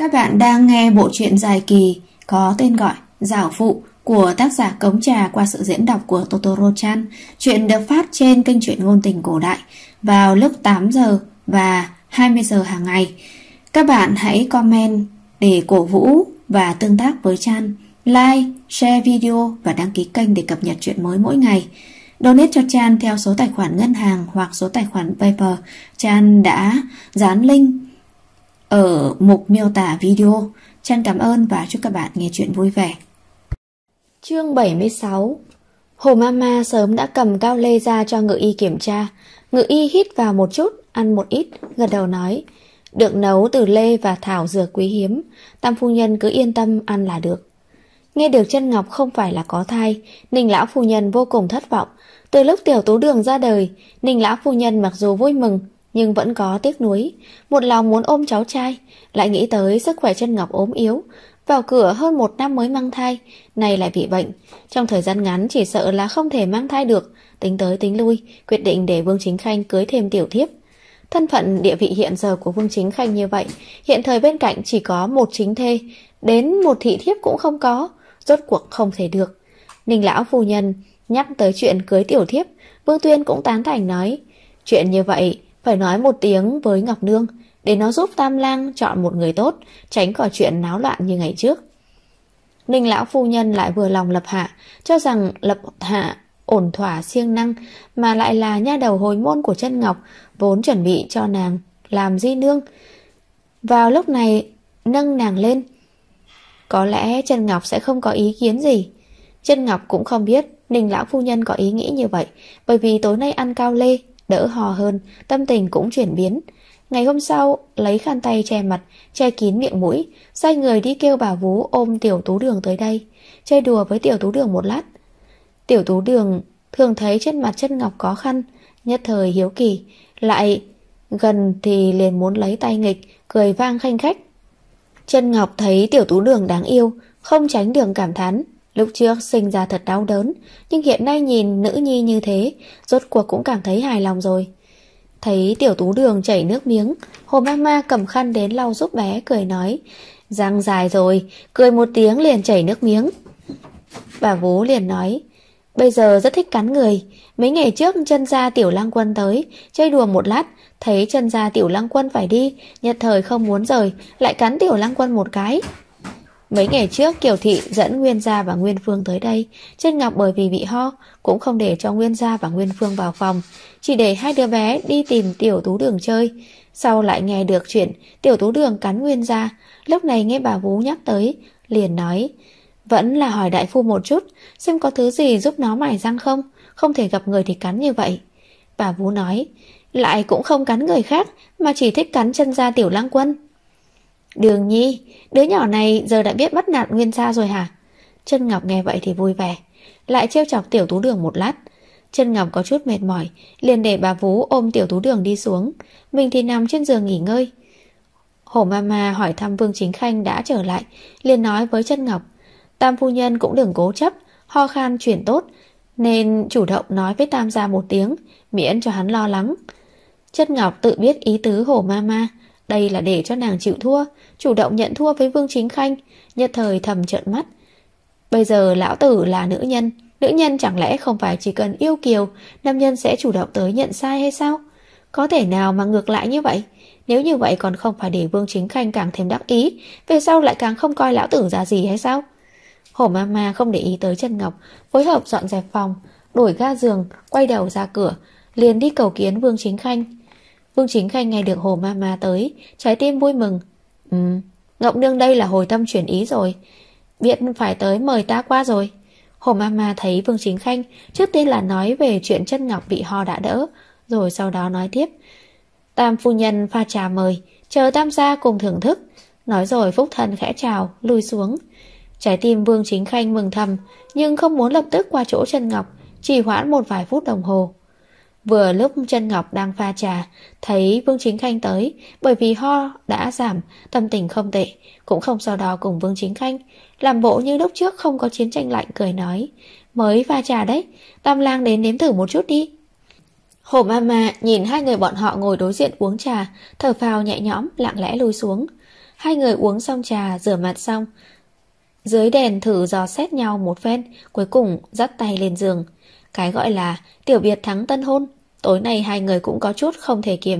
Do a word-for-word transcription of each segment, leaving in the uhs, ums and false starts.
Các bạn đang nghe bộ truyện dài kỳ có tên gọi Giảo Phụ của tác giả Cống Trà qua sự diễn đọc của Totoro-chan. Truyện được phát trên kênh truyện ngôn tình cổ đại vào lúc tám giờ và hai mươi giờ hàng ngày. Các bạn hãy comment để cổ vũ và tương tác với Chan, like, share video và đăng ký kênh để cập nhật truyện mới mỗi ngày. Donate cho Chan theo số tài khoản ngân hàng hoặc số tài khoản PayPal. Chan đã dán link ở mục miêu tả video. Chan cảm ơn và chúc các bạn nghe chuyện vui vẻ. Chương bảy mươi sáu. Hồ Mama sớm đã cầm cao lê ra cho Ngự Y kiểm tra. Ngự Y hít vào một chút, ăn một ít, gật đầu nói: được nấu từ lê và thảo dược quý hiếm, Tam phu nhân cứ yên tâm ăn là được. Nghe được Chân Ngọc không phải là có thai, Ninh lão phu nhân vô cùng thất vọng. Từ lúc tiểu tú đường ra đời, Ninh lão phu nhân mặc dù vui mừng nhưng vẫn có tiếc nuối, một lòng muốn ôm cháu trai, lại nghĩ tới sức khỏe Chân Ngọc ốm yếu, vào cửa hơn một năm mới mang thai, nay lại bị bệnh, trong thời gian ngắn chỉ sợ là không thể mang thai được. Tính tới tính lui, quyết định để Vương Chính Khanh cưới thêm tiểu thiếp. Thân phận địa vị hiện giờ của Vương Chính Khanh như vậy, hiện thời bên cạnh chỉ có một chính thê, đến một thị thiếp cũng không có, rốt cuộc không thể được. Ninh lão phu nhân nhắc tới chuyện cưới tiểu thiếp, Vương Tuyên cũng tán thành nói: chuyện như vậy phải nói một tiếng với Ngọc Nương, để nó giúp Tam lang chọn một người tốt, tránh khỏi chuyện náo loạn như ngày trước. Ninh lão phu nhân lại vừa lòng lập hạ, cho rằng lập hạ ổn thỏa siêng năng, mà lại là nha đầu hồi môn của Chân Ngọc, vốn chuẩn bị cho nàng làm di nương. Vào lúc này nâng nàng lên, có lẽ Chân Ngọc sẽ không có ý kiến gì. Chân Ngọc cũng không biết Ninh lão phu nhân có ý nghĩ như vậy, bởi vì tối nay ăn cao lê, đỡ hò hơn, tâm tình cũng chuyển biến. Ngày hôm sau, lấy khăn tay che mặt, che kín miệng mũi, sai người đi kêu bà vú ôm tiểu tú đường tới đây, chơi đùa với tiểu tú đường một lát. Tiểu tú đường thường thấy trên mặt Chân Ngọc có khăn, nhất thời hiếu kỳ, lại gần thì liền muốn lấy tay nghịch, cười vang khanh khách. Chân Ngọc thấy tiểu tú đường đáng yêu, không tránh đường cảm thán, lúc trước sinh ra thật đau đớn, nhưng hiện nay nhìn nữ nhi như thế, rốt cuộc cũng cảm thấy hài lòng rồi. Thấy tiểu tú đường chảy nước miếng, Hồ Mama cầm khăn đến lau giúp bé, cười nói: răng dài rồi, cười một tiếng liền chảy nước miếng. Bà vú liền nói: bây giờ rất thích cắn người. Mấy ngày trước Chân gia tiểu lang quân tới, chơi đùa một lát, thấy Chân gia tiểu lang quân phải đi, nhất thời không muốn rời, lại cắn tiểu lang quân một cái. Mấy ngày trước Kiều thị dẫn Nguyên gia và Nguyên Phương tới đây, Chân Ngọc bởi vì bị ho cũng không để cho Nguyên gia và Nguyên Phương vào phòng, chỉ để hai đứa bé đi tìm tiểu tú đường chơi. Sau lại nghe được chuyện tiểu tú đường cắn Nguyên gia, lúc này nghe bà vú nhắc tới, liền nói: vẫn là hỏi đại phu một chút, xem có thứ gì giúp nó mài răng không, không thể gặp người thì cắn như vậy. Bà vú nói: lại cũng không cắn người khác, mà chỉ thích cắn Chân gia tiểu lang quân. Đường nhi, đứa nhỏ này giờ đã biết bắt nạt Nguyên gia rồi hả? Chân Ngọc nghe vậy thì vui vẻ, lại trêu chọc tiểu tú đường một lát. Chân Ngọc có chút mệt mỏi, liền để bà vú ôm tiểu tú đường đi xuống, mình thì nằm trên giường nghỉ ngơi. Hổ Mama hỏi thăm Vương Chính Khanh đã trở lại, liền nói với Chân Ngọc: Tam phu nhân cũng đừng cố chấp, ho khan chuyển tốt, nên chủ động nói với Tam gia một tiếng, miễn cho hắn lo lắng. Chân Ngọc tự biết ý tứ Hổ Mama, đây là để cho nàng chịu thua, chủ động nhận thua với Vương Chính Khanh, nhất thời thầm trợn mắt. Bây giờ lão tử là nữ nhân, nữ nhân chẳng lẽ không phải chỉ cần yêu kiều, nam nhân sẽ chủ động tới nhận sai hay sao? Có thể nào mà ngược lại như vậy? Nếu như vậy còn không phải để Vương Chính Khanh càng thêm đắc ý, về sau lại càng không coi lão tử ra gì hay sao? Hổ Mama không để ý tới Chân Ngọc, phối hợp dọn dẹp phòng, đổi ga giường, quay đầu ra cửa, liền đi cầu kiến Vương Chính Khanh. Vương Chính Khanh nghe được Hồ Mama tới, trái tim vui mừng. Ừ, Ngọc Nương đây là hồi tâm chuyển ý rồi, biết phải tới mời ta qua rồi. Hồ Mama thấy Vương Chính Khanh, trước tiên là nói về chuyện Chân Ngọc bị ho đã đỡ, rồi sau đó nói tiếp: Tam phu nhân pha trà mời, chờ Tam gia cùng thưởng thức. Nói rồi phúc thần khẽ chào, lui xuống. Trái tim Vương Chính Khanh mừng thầm, nhưng không muốn lập tức qua chỗ Chân Ngọc, chỉ hoãn một vài phút đồng hồ. Vừa lúc Chân Ngọc đang pha trà, thấy Vương Chính Khanh tới, bởi vì ho đã giảm, tâm tình không tệ, cũng không so đo cùng Vương Chính Khanh, làm bộ như lúc trước không có chiến tranh lạnh, cười nói: mới pha trà đấy, Tam lang đến nếm thử một chút đi. Hổ Mama nhìn hai người bọn họ ngồi đối diện uống trà, thở phào nhẹ nhõm, lặng lẽ lui xuống. Hai người uống xong trà, rửa mặt xong, dưới đèn thử dò xét nhau một phen, cuối cùng dắt tay lên giường. Cái gọi là tiểu biệt thắng tân hôn, tối nay hai người cũng có chút không thể kiềm.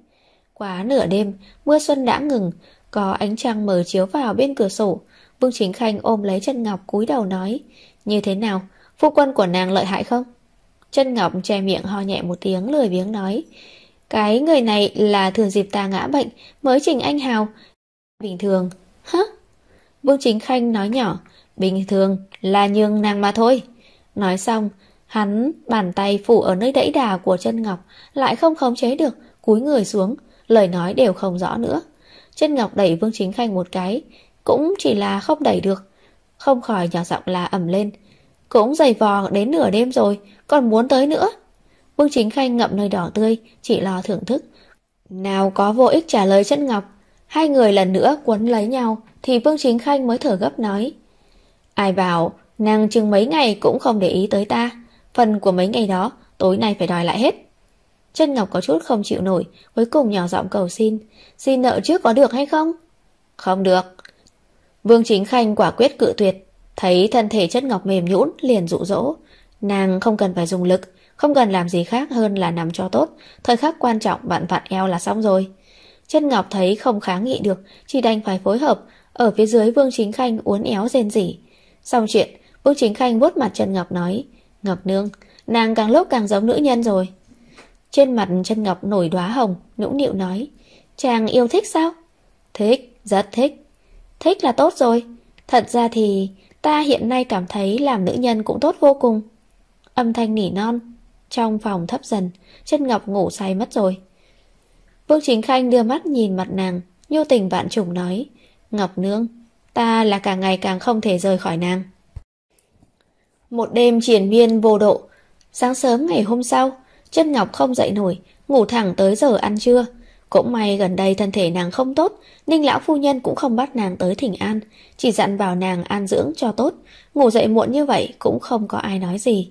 Quá nửa đêm, mưa xuân đã ngừng, có ánh trăng mờ chiếu vào bên cửa sổ. Vương Chính Khanh ôm lấy Chân Ngọc cúi đầu nói: như thế nào, phu quân của nàng lợi hại không? Chân Ngọc che miệng ho nhẹ một tiếng, lười biếng nói: cái người này là thừa dịp ta ngã bệnh mới trình anh hào. Bình thường. Hả? Vương Chính Khanh nói nhỏ: bình thường là nhường nàng mà thôi. Nói xong, hắn bàn tay phủ ở nơi đẫy đà của Chân Ngọc, lại không khống chế được, cúi người xuống, lời nói đều không rõ nữa. Chân Ngọc đẩy Vương Chính Khanh một cái, cũng chỉ là không đẩy được, không khỏi nhỏ giọng là ầm lên: cũng giày vò đến nửa đêm rồi, còn muốn tới nữa. Vương Chính Khanh ngậm nơi đỏ tươi, chỉ lo thưởng thức, nào có vô ích trả lời Chân Ngọc. Hai người lần nữa quấn lấy nhau, thì Vương Chính Khanh mới thở gấp nói: ai bảo nàng chừng mấy ngày cũng không để ý tới ta, phần của mấy ngày đó tối nay phải đòi lại hết. Chân Ngọc có chút không chịu nổi, cuối cùng nhỏ giọng cầu xin: xin nợ trước có được hay không? Không được. Vương Chính Khanh quả quyết cự tuyệt. Thấy thân thể Chân Ngọc mềm nhũn, liền dụ dỗ: nàng không cần phải dùng lực, không cần làm gì khác hơn là nằm cho tốt, thời khắc quan trọng bạn vặn eo là xong rồi. Chân Ngọc thấy không kháng nghị được, chỉ đành phải phối hợp. Ở phía dưới Vương Chính Khanh uốn éo rên rỉ. Xong chuyện, Vương Chính Khanh vuốt mặt Chân Ngọc nói: Ngọc nương, nàng càng lúc càng giống nữ nhân rồi. Trên mặt Chân Ngọc nổi đóa hồng, nũng nịu nói: chàng yêu thích sao? Thích, rất thích. Thích là tốt rồi. Thật ra thì ta hiện nay cảm thấy làm nữ nhân cũng tốt vô cùng. Âm thanh nỉ non. Trong phòng thấp dần, Chân Ngọc ngủ say mất rồi. Vương Chính Khanh đưa mắt nhìn mặt nàng, nhu tình vạn trùng nói: Ngọc nương, ta là càng ngày càng không thể rời khỏi nàng. Một đêm triền miên vô độ. Sáng sớm ngày hôm sau, Chân Ngọc không dậy nổi, ngủ thẳng tới giờ ăn trưa. Cũng may gần đây thân thể nàng không tốt, Ninh lão phu nhân cũng không bắt nàng tới thỉnh an, chỉ dặn bảo nàng an dưỡng cho tốt. Ngủ dậy muộn như vậy cũng không có ai nói gì.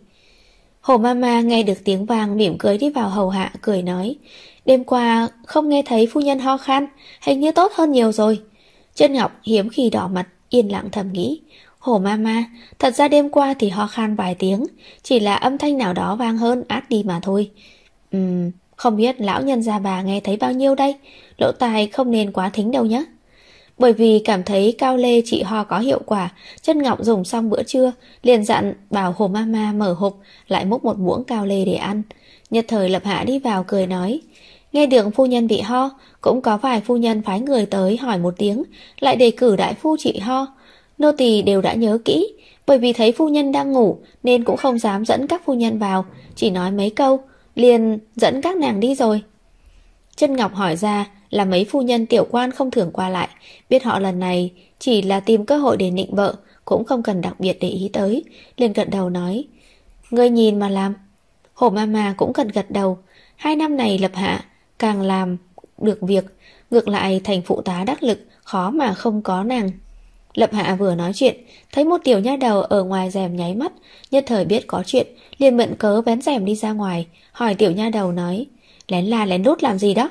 Hồ Mama nghe được tiếng vang mỉm cười đi vào hầu hạ, cười nói: đêm qua không nghe thấy phu nhân ho khan, hình như tốt hơn nhiều rồi. Chân Ngọc hiếm khi đỏ mặt, yên lặng thầm nghĩ: Hồ Mama, thật ra đêm qua thì ho khan vài tiếng, chỉ là âm thanh nào đó vang hơn át đi mà thôi. Ừm, không biết lão nhân gia bà nghe thấy bao nhiêu đây, lỗ tai không nên quá thính đâu nhé. Bởi vì cảm thấy cao lê trị ho có hiệu quả, Chân Ngọc dùng xong bữa trưa, liền dặn bảo Hồ Mama mở hộp, lại múc một muỗng cao lê để ăn. Nhất thời Lập Hạ đi vào cười nói: nghe được phu nhân bị ho, cũng có vài phu nhân phái người tới hỏi một tiếng, lại đề cử đại phu trị ho. Nô tỳ đều đã nhớ kỹ, bởi vì thấy phu nhân đang ngủ nên cũng không dám dẫn các phu nhân vào, chỉ nói mấy câu, liền dẫn các nàng đi rồi. Chân Ngọc hỏi ra là mấy phu nhân tiểu quan không thường qua lại, biết họ lần này chỉ là tìm cơ hội để nịnh vợ, cũng không cần đặc biệt để ý tới, liền gật đầu nói: ngươi nhìn mà làm. Hồ Mama cũng cần gật đầu. Hai năm này Lập Hạ càng làm được việc, ngược lại thành phụ tá đắc lực, khó mà không có nàng. Lập Hạ vừa nói chuyện, thấy một tiểu nha đầu ở ngoài rèm nháy mắt, nhất thời biết có chuyện, liền mượn cớ vén rèm đi ra ngoài, hỏi tiểu nha đầu nói: lén la lén lút làm gì đó?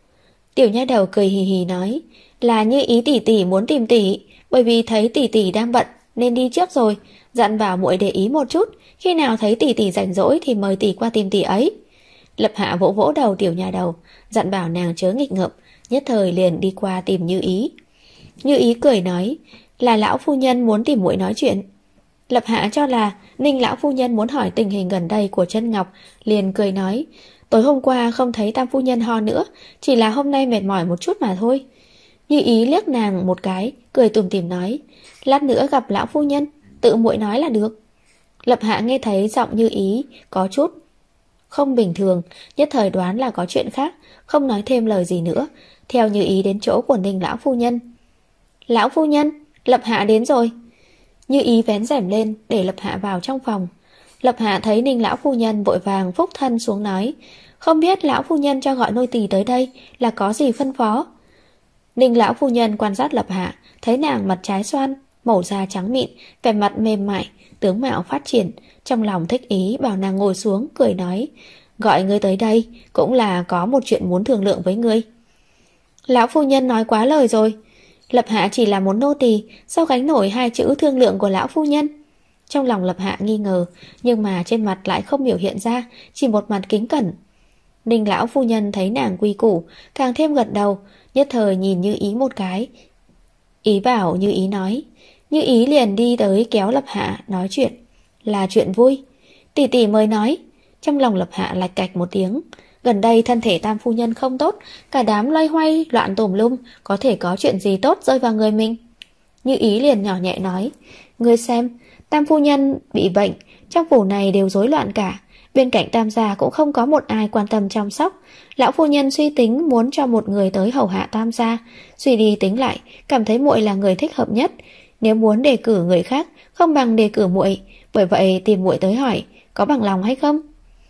Tiểu nha đầu cười hì hì nói: là Như Ý tỷ tỷ muốn tìm tỷ, bởi vì thấy tỷ tỷ đang bận nên đi trước rồi, dặn bảo muội để ý một chút, khi nào thấy tỷ tỷ rảnh rỗi thì mời tỷ qua tìm tỷ ấy. Lập Hạ vỗ vỗ đầu tiểu nha đầu, dặn bảo nàng chớ nghịch ngợm, nhất thời liền đi qua tìm Như Ý. Như Ý cười nói: là lão phu nhân muốn tìm muội nói chuyện. Lập Hạ cho là Ninh lão phu nhân muốn hỏi tình hình gần đây của Chân Ngọc, liền cười nói: tối hôm qua không thấy tam phu nhân ho nữa, chỉ là hôm nay mệt mỏi một chút mà thôi. Như Ý liếc nàng một cái, cười tủm tỉm nói: lát nữa gặp lão phu nhân, tự muội nói là được. Lập Hạ nghe thấy giọng Như Ý có chút không bình thường, nhất thời đoán là có chuyện khác, không nói thêm lời gì nữa, theo Như Ý đến chỗ của Ninh lão phu nhân. Lão phu nhân, Lập Hạ đến rồi. Như Ý vén rèm lên để Lập Hạ vào trong phòng. Lập Hạ thấy Ninh lão phu nhân vội vàng phúc thân xuống nói: không biết lão phu nhân cho gọi nô tỳ tới đây là có gì phân phó. Ninh lão phu nhân quan sát Lập Hạ, thấy nàng mặt trái xoan, màu da trắng mịn, vẻ mặt mềm mại, tướng mạo phát triển, trong lòng thích ý, bảo nàng ngồi xuống, cười nói: gọi ngươi tới đây cũng là có một chuyện muốn thương lượng với ngươi. Lão phu nhân nói quá lời rồi. Lập Hạ chỉ là một nô tỳ, sao gánh nổi hai chữ thương lượng của lão phu nhân? Trong lòng Lập Hạ nghi ngờ, nhưng mà trên mặt lại không biểu hiện ra, chỉ một mặt kính cẩn. Ninh lão phu nhân thấy nàng quy củ, càng thêm gật đầu, nhất thời nhìn Như Ý một cái. Ý bảo Như Ý nói. Như Ý liền đi tới kéo Lập Hạ nói chuyện. Là chuyện vui. Tỷ tỷ mới nói. Trong lòng Lập Hạ lạch cạch một tiếng. Gần đây thân thể tam phu nhân không tốt, cả đám loay hoay loạn tùm lum, có thể có chuyện gì tốt rơi vào người mình. Như Ý liền nhỏ nhẹ nói. Ngươi xem, tam phu nhân bị bệnh, trong phủ này đều rối loạn cả. Bên cạnh tam gia cũng không có một ai quan tâm chăm sóc. Lão phu nhân suy tính muốn cho một người tới hầu hạ tam gia. Suy đi tính lại, cảm thấy muội là người thích hợp nhất. Nếu muốn đề cử người khác, không bằng đề cử muội. Bởi vậy tìm muội tới hỏi, có bằng lòng hay không?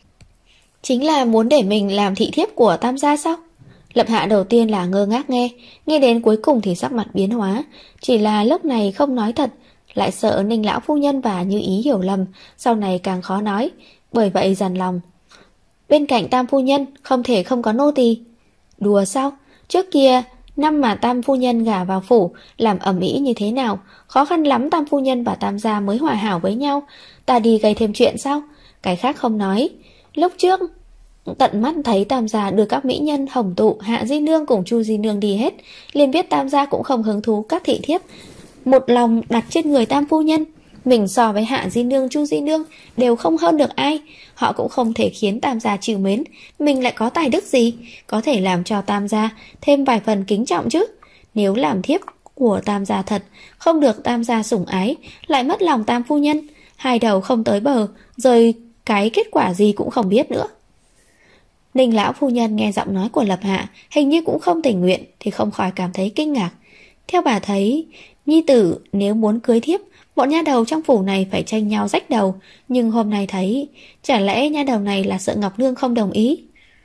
Chính là muốn để mình làm thị thiếp của tam gia sao? Lập Hạ đầu tiên là ngơ ngác nghe, nghe đến cuối cùng thì sắc mặt biến hóa. Chỉ là lúc này không nói thật, lại sợ Ninh lão phu nhân và Như Ý hiểu lầm, sau này càng khó nói. Bởi vậy dằn lòng. Bên cạnh tam phu nhân không thể không có nô tỳ. Đùa sao? Trước kia năm mà tam phu nhân gả vào phủ, làm ầm ĩ như thế nào, khó khăn lắm tam phu nhân và tam gia mới hòa hảo với nhau. Ta đi gây thêm chuyện sao? Cái khác không nói. Lúc trước tận mắt thấy tam gia đưa các mỹ nhân Hồng Tụ, Hạ Di Nương cùng Chu Di Nương đi hết, liền biết tam gia cũng không hứng thú các thị thiếp, một lòng đặt trên người tam phu nhân. Mình so với Hạ Di Nương, Chu Di Nương đều không hơn được ai. Họ cũng không thể khiến tam gia trìu mến. Mình lại có tài đức gì có thể làm cho tam gia thêm vài phần kính trọng chứ? Nếu làm thiếp của tam gia thật, không được tam gia sủng ái, lại mất lòng tam phu nhân, hai đầu không tới bờ, rồi cái kết quả gì cũng không biết nữa. Ninh lão phu nhân nghe giọng nói của Lập Hạ hình như cũng không tình nguyện, thì không khỏi cảm thấy kinh ngạc. Theo bà thấy, nhi tử nếu muốn cưới thiếp, bọn nha đầu trong phủ này phải tranh nhau rách đầu. Nhưng hôm nay thấy, chả lẽ nha đầu này là sợ Ngọc Nương không đồng ý?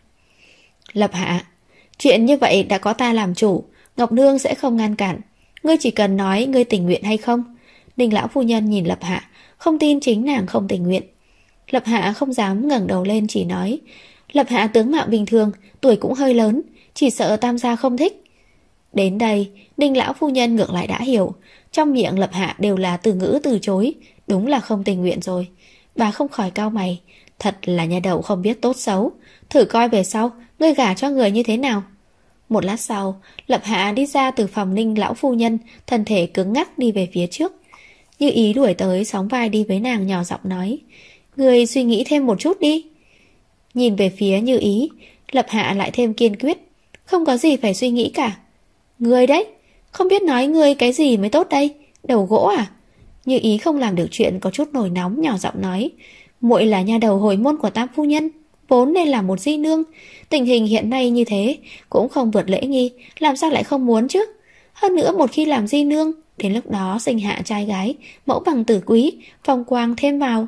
Lập Hạ, chuyện như vậy đã có ta làm chủ, Ngọc Nương sẽ không ngăn cản. Ngươi chỉ cần nói ngươi tình nguyện hay không. Ninh lão phu nhân nhìn Lập Hạ, không tin chính nàng không tình nguyện. Lập Hạ không dám ngẩng đầu lên, chỉ nói. Lập Hạ tướng mạo bình thường, tuổi cũng hơi lớn, chỉ sợ tam gia không thích. Đến đây, Ninh lão phu nhân ngược lại đã hiểu. Trong miệng Lập Hạ đều là từ ngữ từ chối, đúng là không tình nguyện rồi. Bà không khỏi cau mày, thật là nhà đầu không biết tốt xấu. Thử coi về sau, ngươi gả cho người như thế nào. Một lát sau, Lập Hạ đi ra từ phòng Ninh lão phu nhân, thân thể cứng ngắc đi về phía trước. Như Ý đuổi tới sóng vai đi với nàng, nhỏ giọng nói. Ngươi suy nghĩ thêm một chút đi. Nhìn về phía Như Ý, Lập Hạ lại thêm kiên quyết. Không có gì phải suy nghĩ cả. Ngươi đấy, không biết nói ngươi cái gì mới tốt đây, đầu gỗ à? Như Ý không làm được chuyện, có chút nổi nóng, nhỏ giọng nói. Muội là nha đầu hồi môn của tam phu nhân, vốn nên là một di nương. Tình hình hiện nay như thế cũng không vượt lễ nghi, làm sao lại không muốn chứ? Hơn nữa một khi làm di nương, đến lúc đó sinh hạ trai gái, mẫu bằng tử quý, phong quang thêm vào.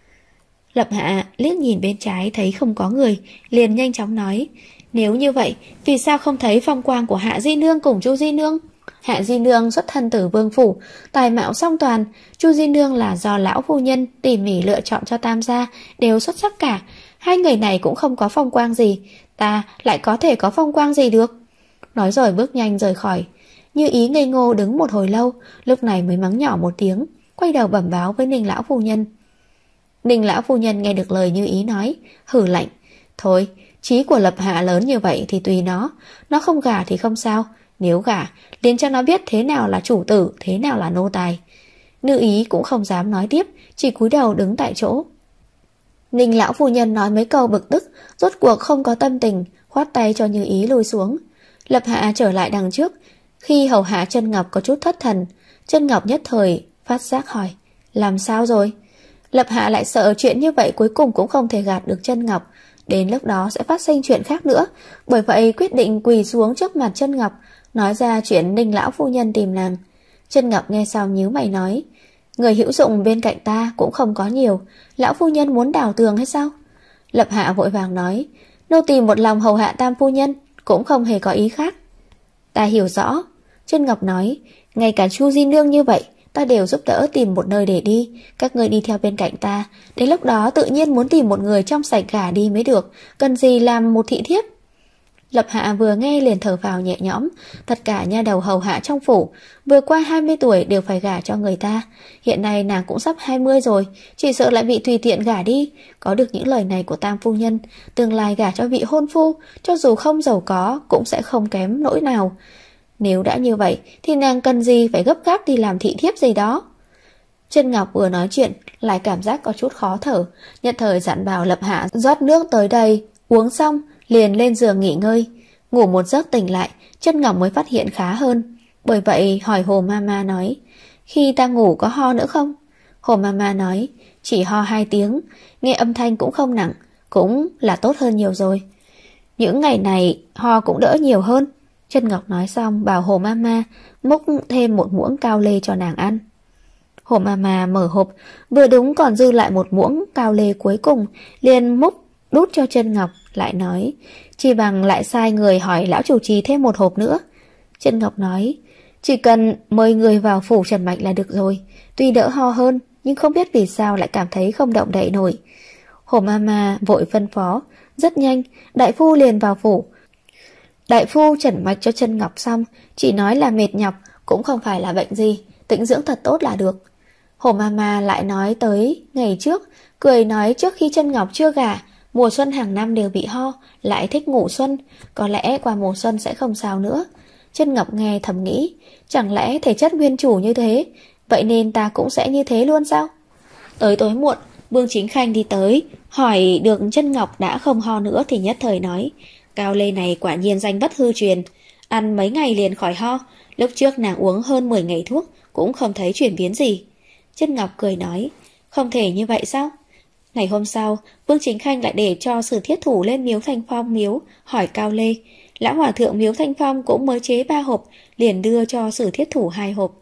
Lập Hạ liếc nhìn bên trái thấy không có người, liền nhanh chóng nói. Nếu như vậy, vì sao không thấy phong quang của Hạ Di Nương cùng Chu Di Nương? Hạ Di Nương xuất thân từ vương phủ, tài mạo song toàn. Chu Di Nương là do lão phu nhân tỉ mỉ lựa chọn cho tam gia, đều xuất sắc cả. Hai người này cũng không có phong quang gì, ta lại có thể có phong quang gì được? Nói rồi bước nhanh rời khỏi. Như Ý ngây ngô đứng một hồi lâu, lúc này mới mắng nhỏ một tiếng, quay đầu bẩm báo với Ninh lão phu nhân. Ninh lão phu nhân nghe được lời Như Ý nói, hử lạnh. Thôi, trí của Lập Hạ lớn như vậy thì tùy nó. Nó không gả thì không sao, nếu gả liền cho nó biết thế nào là chủ tử, thế nào là nô tài. Như Ý cũng không dám nói tiếp, chỉ cúi đầu đứng tại chỗ. Ninh lão phu nhân nói mấy câu bực tức, rốt cuộc không có tâm tình, khoát tay cho Như Ý lùi xuống. Lập Hạ trở lại đằng trước, khi hầu hạ Chân Ngọc có chút thất thần. Chân Ngọc nhất thời phát giác hỏi, làm sao rồi? Lập Hạ lại sợ chuyện như vậy cuối cùng cũng không thể gạt được Chân Ngọc, đến lúc đó sẽ phát sinh chuyện khác nữa. Bởi vậy quyết định quỳ xuống trước mặt Chân Ngọc, nói ra chuyện Ninh lão phu nhân tìm nàng. Chân Ngọc nghe xong nhíu mày nói, người hữu dụng bên cạnh ta cũng không có nhiều, lão phu nhân muốn đào tường hay sao? Lập Hạ vội vàng nói, nô tỳ một lòng hầu hạ tam phu nhân, cũng không hề có ý khác. Ta hiểu rõ. Chân Ngọc nói, ngay cả Chu Di Nương như vậy, ta đều giúp đỡ tìm một nơi để đi. Các ngươi đi theo bên cạnh ta, đến lúc đó tự nhiên muốn tìm một người trong sạch gả đi mới được, cần gì làm một thị thiếp. Lập Hạ vừa nghe liền thở vào nhẹ nhõm. Tất cả nha đầu hầu hạ trong phủ vừa qua hai mươi tuổi đều phải gả cho người ta. Hiện nay nàng cũng sắp hai mươi rồi, chỉ sợ lại bị tùy tiện gả đi. Có được những lời này của Tam phu nhân, tương lai gả cho vị hôn phu, cho dù không giàu có cũng sẽ không kém nỗi nào. Nếu đã như vậy thì nàng cần gì phải gấp gáp đi làm thị thiếp gì đó. Chân Ngọc vừa nói chuyện lại cảm giác có chút khó thở, nhất thời dặn bảo Lập Hạ rót nước tới đây. Uống xong liền lên giường nghỉ ngơi. Ngủ một giấc tỉnh lại, Chân Ngọc mới phát hiện khá hơn. Bởi vậy hỏi Hồ Mama nói, khi ta ngủ có ho nữa không? Hồ Mama nói, chỉ ho hai tiếng, nghe âm thanh cũng không nặng, cũng là tốt hơn nhiều rồi. Những ngày này ho cũng đỡ nhiều hơn. Chân Ngọc nói xong bảo Hồ Mama múc thêm một muỗng cao lê cho nàng ăn. Hồ Mama mở hộp, vừa đúng còn dư lại một muỗng cao lê cuối cùng, liền múc đút cho Chân Ngọc, lại nói, chỉ bằng lại sai người hỏi lão chủ trì thêm một hộp nữa. Chân Ngọc nói, chỉ cần mời người vào phủ Trần Mạch là được rồi. Tuy đỡ ho hơn, nhưng không biết vì sao lại cảm thấy không động đậy nổi. Hồ Mama vội phân phó, rất nhanh, đại phu liền vào phủ. Đại phu chẩn mạch cho Chân Ngọc xong, chỉ nói là mệt nhọc, cũng không phải là bệnh gì, tĩnh dưỡng thật tốt là được. Hồ Mama lại nói tới ngày trước, cười nói trước khi Chân Ngọc chưa gả, mùa xuân hàng năm đều bị ho, lại thích ngủ xuân, có lẽ qua mùa xuân sẽ không sao nữa. Chân Ngọc nghe thầm nghĩ, chẳng lẽ thể chất nguyên chủ như thế, vậy nên ta cũng sẽ như thế luôn sao? Tới tối muộn, Vương Chính Khanh đi tới, hỏi được Chân Ngọc đã không ho nữa thì nhất thời nói, cao lê này quả nhiên danh bất hư truyền, ăn mấy ngày liền khỏi ho, lúc trước nàng uống hơn mười ngày thuốc cũng không thấy chuyển biến gì. Chân Ngọc cười nói, không thể như vậy sao? Ngày hôm sau, Vương Chính Khanh lại để cho Sử Thiết Thủ lên Miếu Thanh Phong miếu hỏi cao lê. Lão hòa thượng Miếu Thanh Phong cũng mới chế ba hộp, liền đưa cho Sử Thiết Thủ hai hộp.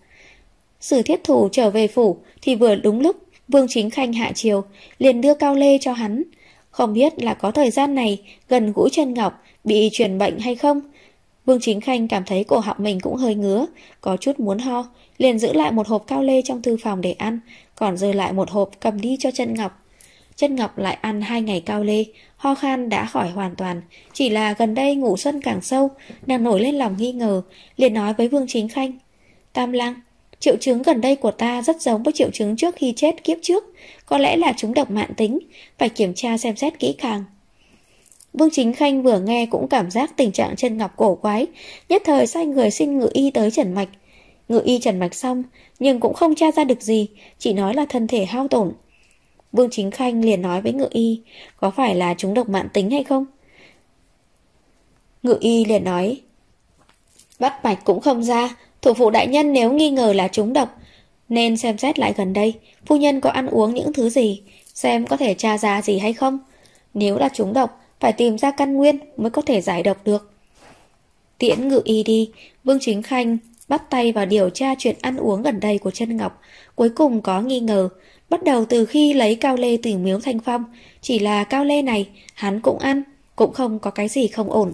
Sử Thiết Thủ trở về phủ thì vừa đúng lúc Vương Chính Khanh hạ chiều, liền đưa cao lê cho hắn. Không biết là có thời gian này gần gũi Chân Ngọc bị truyền bệnh hay không. Vương Chính Khanh cảm thấy cổ họng mình cũng hơi ngứa, có chút muốn ho, liền giữ lại một hộp cao lê trong thư phòng để ăn, còn dư lại một hộp cầm đi cho Chân Ngọc. Chân Ngọc lại ăn hai ngày cao lê, ho khan đã khỏi hoàn toàn, chỉ là gần đây ngủ xuân càng sâu, nàng nổi lên lòng nghi ngờ, liền nói với Vương Chính Khanh, Tam Lang, triệu chứng gần đây của ta rất giống với triệu chứng trước khi chết kiếp trước, có lẽ là trúng độc mãn tính, phải kiểm tra xem xét kỹ càng. Vương Chính Khanh vừa nghe cũng cảm giác tình trạng Chân Ngọc cổ quái, nhất thời sai người xin ngự y tới trần mạch. Ngự y trần mạch xong, nhưng cũng không tra ra được gì, chỉ nói là thân thể hao tổn. Vương Chính Khanh liền nói với ngự y, có phải là trúng độc mãn tính hay không? Ngự y liền nói, bắt mạch cũng không ra, thủ phụ đại nhân nếu nghi ngờ là trúng độc, nên xem xét lại gần đây, phu nhân có ăn uống những thứ gì, xem có thể tra ra gì hay không. Nếu là trúng độc, phải tìm ra căn nguyên mới có thể giải độc được. Tiễn ngự y đi, Vương Chính Khanh bắt tay vào điều tra chuyện ăn uống gần đây của Chân Ngọc, cuối cùng có nghi ngờ. Bắt đầu từ khi lấy cao lê từ Miếu Thanh Phong, chỉ là cao lê này hắn cũng ăn, cũng không có cái gì không ổn.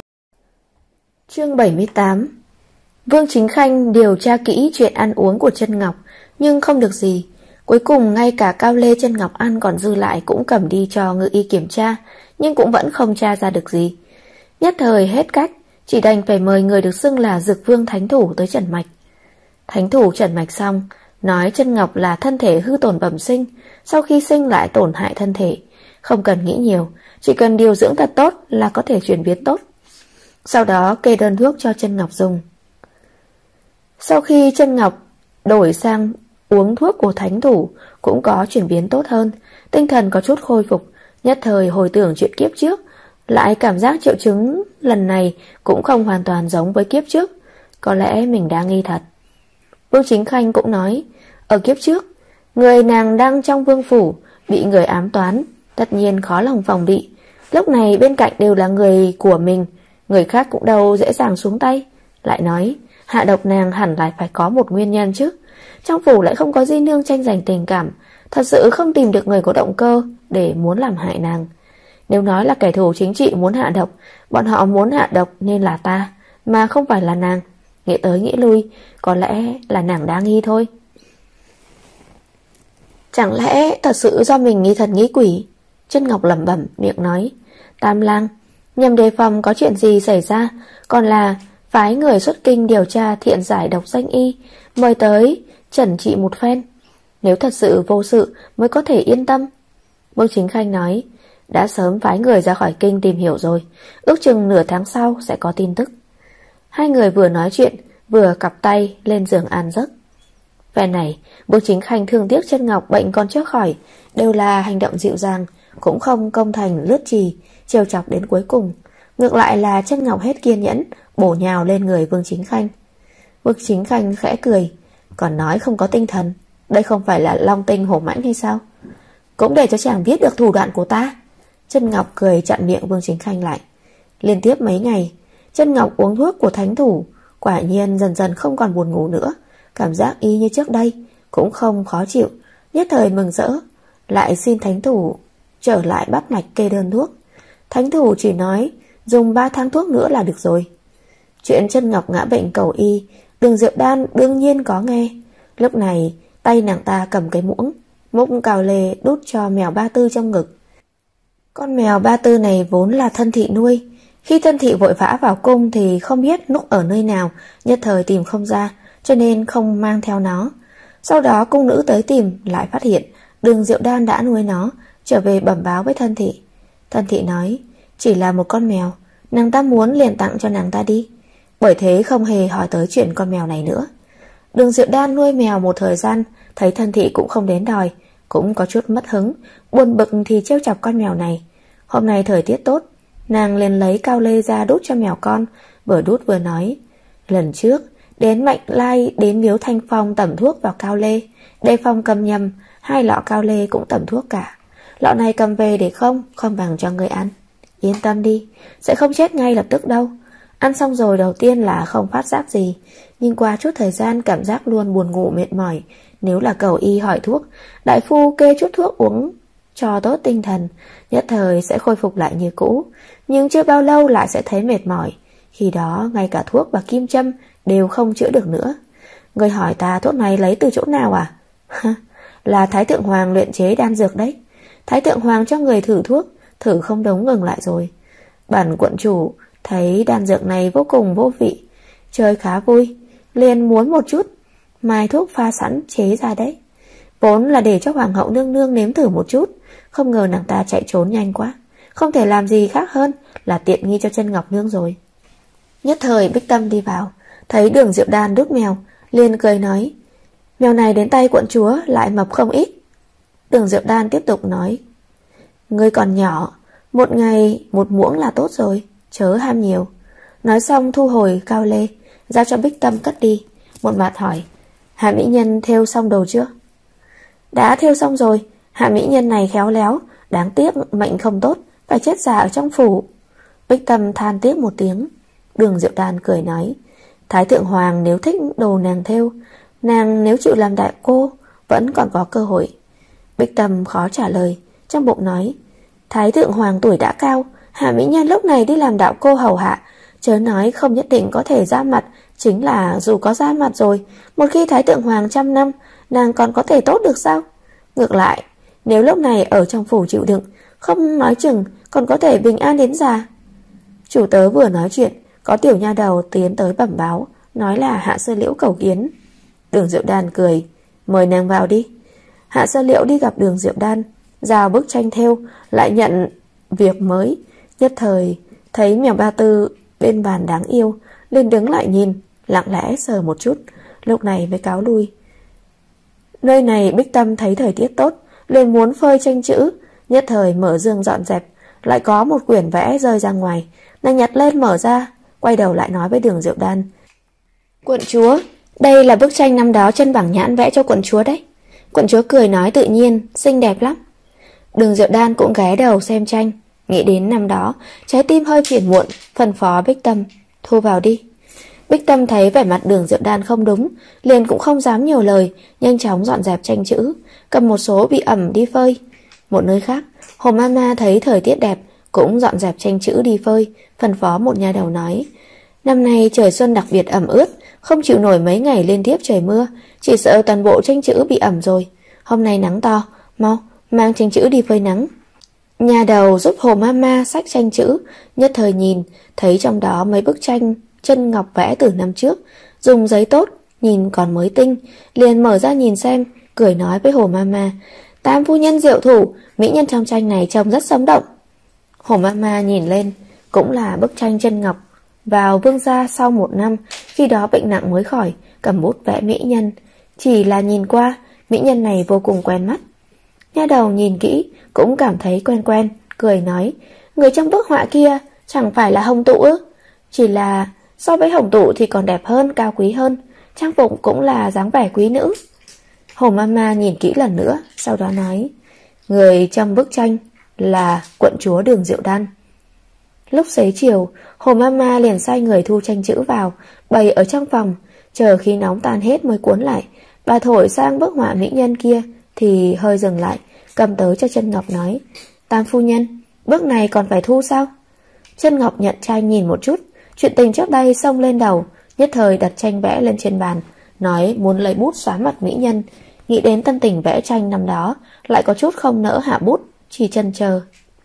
Chương bảy mươi tám. Vương Chính Khanh điều tra kỹ chuyện ăn uống của Chân Ngọc, nhưng không được gì. Cuối cùng ngay cả cao lê Chân Ngọc ăn còn dư lại cũng cầm đi cho ngự y kiểm tra, nhưng cũng vẫn không tra ra được gì. Nhất thời hết cách, chỉ đành phải mời người được xưng là Dực Vương Thánh Thủ tới trần mạch. Thánh Thủ trần mạch xong, nói Chân Ngọc là thân thể hư tổn bẩm sinh, sau khi sinh lại tổn hại thân thể, không cần nghĩ nhiều, chỉ cần điều dưỡng thật tốt là có thể chuyển biến tốt. Sau đó kê đơn thuốc cho Chân Ngọc dùng. Sau khi Chân Ngọc đổi sang uống thuốc của Thánh Thủ cũng có chuyển biến tốt hơn, tinh thần có chút khôi phục, nhất thời hồi tưởng chuyện kiếp trước, lại cảm giác triệu chứng lần này cũng không hoàn toàn giống với kiếp trước, có lẽ mình đang nghi thật. Vương Chính Khanh cũng nói, ở kiếp trước, người nàng đang trong vương phủ, bị người ám toán, tất nhiên khó lòng phòng bị. Lúc này bên cạnh đều là người của mình, người khác cũng đâu dễ dàng xuống tay. Lại nói, hạ độc nàng hẳn lại phải có một nguyên nhân chứ. Trong phủ lại không có di nương tranh giành tình cảm, thật sự không tìm được người có động cơ để muốn làm hại nàng. Nếu nói là kẻ thù chính trị muốn hạ độc, bọn họ muốn hạ độc nên là ta, mà không phải là nàng. Nghĩ tới nghĩ lui, có lẽ là nàng đã nghi thôi. Chẳng lẽ thật sự do mình nghi thần nghi quỷ? Chân Ngọc lẩm bẩm miệng nói, Tam Lang, nhằm đề phòng có chuyện gì xảy ra, còn là phái người xuất kinh điều tra thiện giải độc danh y, mời tới chẩn trị một phen. Nếu thật sự vô sự mới có thể yên tâm. Vương Chính Khanh nói, đã sớm phái người ra khỏi kinh tìm hiểu rồi, ước chừng nửa tháng sau sẽ có tin tức. Hai người vừa nói chuyện, vừa cặp tay lên giường an giấc. Về này, Vương Chính Khanh thương tiếc Chân Ngọc bệnh còn chưa khỏi, đều là hành động dịu dàng, cũng không công thành lướt trì, trêu chọc đến cuối cùng. Ngược lại là Chân Ngọc hết kiên nhẫn, bổ nhào lên người Vương Chính Khanh. Vương Chính Khanh khẽ cười, còn nói không có tinh thần, đây không phải là long tinh hổ mãnh hay sao? Cũng để cho chàng biết được thủ đoạn của ta. Chân Ngọc cười chặn miệng Vương Chính Khanh lại. Liên tiếp mấy ngày, Chân Ngọc uống thuốc của thánh thủ, quả nhiên dần dần không còn buồn ngủ nữa, cảm giác y như trước đây, cũng không khó chịu, nhất thời mừng rỡ, lại xin thánh thủ trở lại bắt mạch kê đơn thuốc. Thánh thủ chỉ nói dùng ba tháng thuốc nữa là được rồi. Chuyện Chân Ngọc ngã bệnh cầu y, Đường Diệu Đan đương nhiên có nghe. Lúc này tay nàng ta cầm cái muỗng, múc cào lê đút cho mèo Ba Tư trong ngực. Con mèo Ba Tư này vốn là thân thị nuôi, khi thân thị vội vã vào cung thì không biết núp ở nơi nào, nhất thời tìm không ra, cho nên không mang theo nó. Sau đó cung nữ tới tìm, lại phát hiện Đường Diệu Đan đã nuôi nó, trở về bẩm báo với thân thị. Thân thị nói, chỉ là một con mèo, nàng ta muốn liền tặng cho nàng ta đi, bởi thế không hề hỏi tới chuyện con mèo này nữa. Đường Diệu Đan nuôi mèo một thời gian, thấy thân thị cũng không đến đòi, cũng có chút mất hứng, buồn bực thì trêu chọc con mèo này. Hôm nay thời tiết tốt, nàng liền lấy cao lê ra đút cho mèo con, vừa đút vừa nói, lần trước đến Mạnh Lai đến miếu Thanh Phong tẩm thuốc vào cao lê, đề phòng cầm nhầm, hai lọ cao lê cũng tẩm thuốc cả. Lọ này cầm về để không, không bằng cho người ăn. Yên tâm đi, sẽ không chết ngay lập tức đâu. Ăn xong rồi đầu tiên là không phát giác gì, nhưng qua chút thời gian cảm giác luôn buồn ngủ mệt mỏi. Nếu là cầu y hỏi thuốc, đại phu kê chút thuốc uống cho tốt tinh thần, nhất thời sẽ khôi phục lại như cũ, nhưng chưa bao lâu lại sẽ thấy mệt mỏi. Khi đó ngay cả thuốc và kim châm đều không chữa được nữa. Người hỏi ta thuốc này lấy từ chỗ nào à? Là Thái Thượng Hoàng luyện chế đan dược đấy. Thái Thượng Hoàng cho người thử thuốc, thử không đúng ngừng lại rồi. Bản quận chủ thấy đan dược này vô cùng vô vị, chơi khá vui, liền muốn một chút mai thuốc pha sẵn chế ra đấy. Vốn là để cho Hoàng hậu nương nương nếm thử một chút, không ngờ nàng ta chạy trốn nhanh quá, không thể làm gì khác hơn là tiện nghi cho Chân Ngọc nương rồi. Nhất thời Bích Tâm đi vào, thấy Đường Diệu Đan đút mèo, liền cười nói, mèo này đến tay quận chúa lại mập không ít. Đường Diệu Đan tiếp tục nói, ngươi còn nhỏ, một ngày một muỗng là tốt rồi, chớ ham nhiều. Nói xong thu hồi cao lê, giao cho Bích Tâm cất đi, một mặt hỏi, Hạ mỹ nhân thêu xong đồ chưa? Đã thêu xong rồi, Hạ mỹ nhân này khéo léo, đáng tiếc mệnh không tốt, phải chết già ở trong phủ. Bích Tâm than tiếc một tiếng. Đường Diệu Đan cười nói, Thái Thượng Hoàng nếu thích đồ nàng thêu, nàng nếu chịu làm đại cô vẫn còn có cơ hội. Bích Tâm khó trả lời, trong bụng nói, Thái Thượng Hoàng tuổi đã cao, Hạ mỹ nhân lúc này đi làm đạo cô hầu hạ, chớ nói không nhất định có thể ra mặt, chính là dù có ra mặt rồi, một khi Thái Thượng Hoàng trăm năm, nàng còn có thể tốt được sao? Ngược lại, nếu lúc này ở trong phủ chịu đựng, không nói chừng còn có thể bình an đến già. Chủ tớ vừa nói chuyện, có tiểu nha đầu tiến tới bẩm báo, nói là Hạ Sơ Liễu cầu kiến. Đường Diệu Đan cười, mời nàng vào đi. Hạ Sơ Liễu đi gặp Đường Diệu Đan, giao bức tranh thêu, lại nhận việc mới. Nhất thời thấy mèo Ba Tư bên bàn đáng yêu, lên đứng lại nhìn, lặng lẽ sờ một chút, lúc này mới cáo lui. Nơi này Bích Tâm thấy thời tiết tốt, liền muốn phơi tranh chữ, nhất thời mở giường dọn dẹp, lại có một quyển vẽ rơi ra ngoài, nàng nhặt lên mở ra, quay đầu lại nói với Đường Diệu Đan, quận chúa, đây là bức tranh năm đó Chân Bảng Nhãn vẽ cho quận chúa đấy. Quận chúa cười nói tự nhiên, xinh đẹp lắm. Đường Diệu Đan cũng ghé đầu xem tranh, nghĩ đến năm đó, trái tim hơi phiền muộn, phân phó Bích Tâm, thu vào đi. Bích Tâm thấy vẻ mặt Đường Diệu Đan không đúng, liền cũng không dám nhiều lời, nhanh chóng dọn dẹp tranh chữ, cầm một số bị ẩm đi phơi. Một nơi khác, Hồ Mama thấy thời tiết đẹp, cũng dọn dẹp tranh chữ đi phơi, phân phó một nha đầu nói, năm nay trời xuân đặc biệt ẩm ướt, không chịu nổi mấy ngày liên tiếp trời mưa, chỉ sợ toàn bộ tranh chữ bị ẩm rồi. Hôm nay nắng to, mau mang tranh chữ đi phơi nắng. Nhà đầu giúp Hồ Mama xách tranh chữ, nhất thời nhìn thấy trong đó mấy bức tranh chân ngọc vẽ từ năm trước, dùng giấy tốt, nhìn còn mới tinh, liền mở ra nhìn xem, cười nói với Hồ Mama: Tam phu nhân diệu thủ, mỹ nhân trong tranh này trông rất sống động. Hồ Mama nhìn lên, cũng là bức tranh chân ngọc vào vương gia sau một năm, khi đó bệnh nặng mới khỏi, cầm bút vẽ mỹ nhân. Chỉ là nhìn qua, mỹ nhân này vô cùng quen mắt. Nha đầu nhìn kỹ cũng cảm thấy quen quen, cười nói: Người trong bức họa kia chẳng phải là Hồng Tụ ư? Chỉ là so với Hồng Tụ thì còn đẹp hơn, cao quý hơn, trang phục cũng là dáng vẻ quý nữ. Hồ Mama nhìn kỹ lần nữa, sau đó nói: Người trong bức tranh là quận chúa Đường Diệu Đan. Lúc xế chiều, Hồ Mama liền sai người thu tranh chữ vào, bày ở trong phòng, chờ khi nóng tan hết mới cuốn lại. Bà thổi sang bức họa mỹ nhân kia thì hơi dừng lại, cầm tới cho Chân Ngọc nói: Tam phu nhân, bức này còn phải thu sao? Chân Ngọc nhận tranh nhìn một chút, chuyện tình trước đây xông lên đầu, nhất thời đặt tranh vẽ lên trên bàn, nói muốn lấy bút xóa mặt mỹ nhân. Nghĩ đến tâm tình vẽ tranh năm đó, lại có chút không nỡ hạ bút, chỉ chần chờ.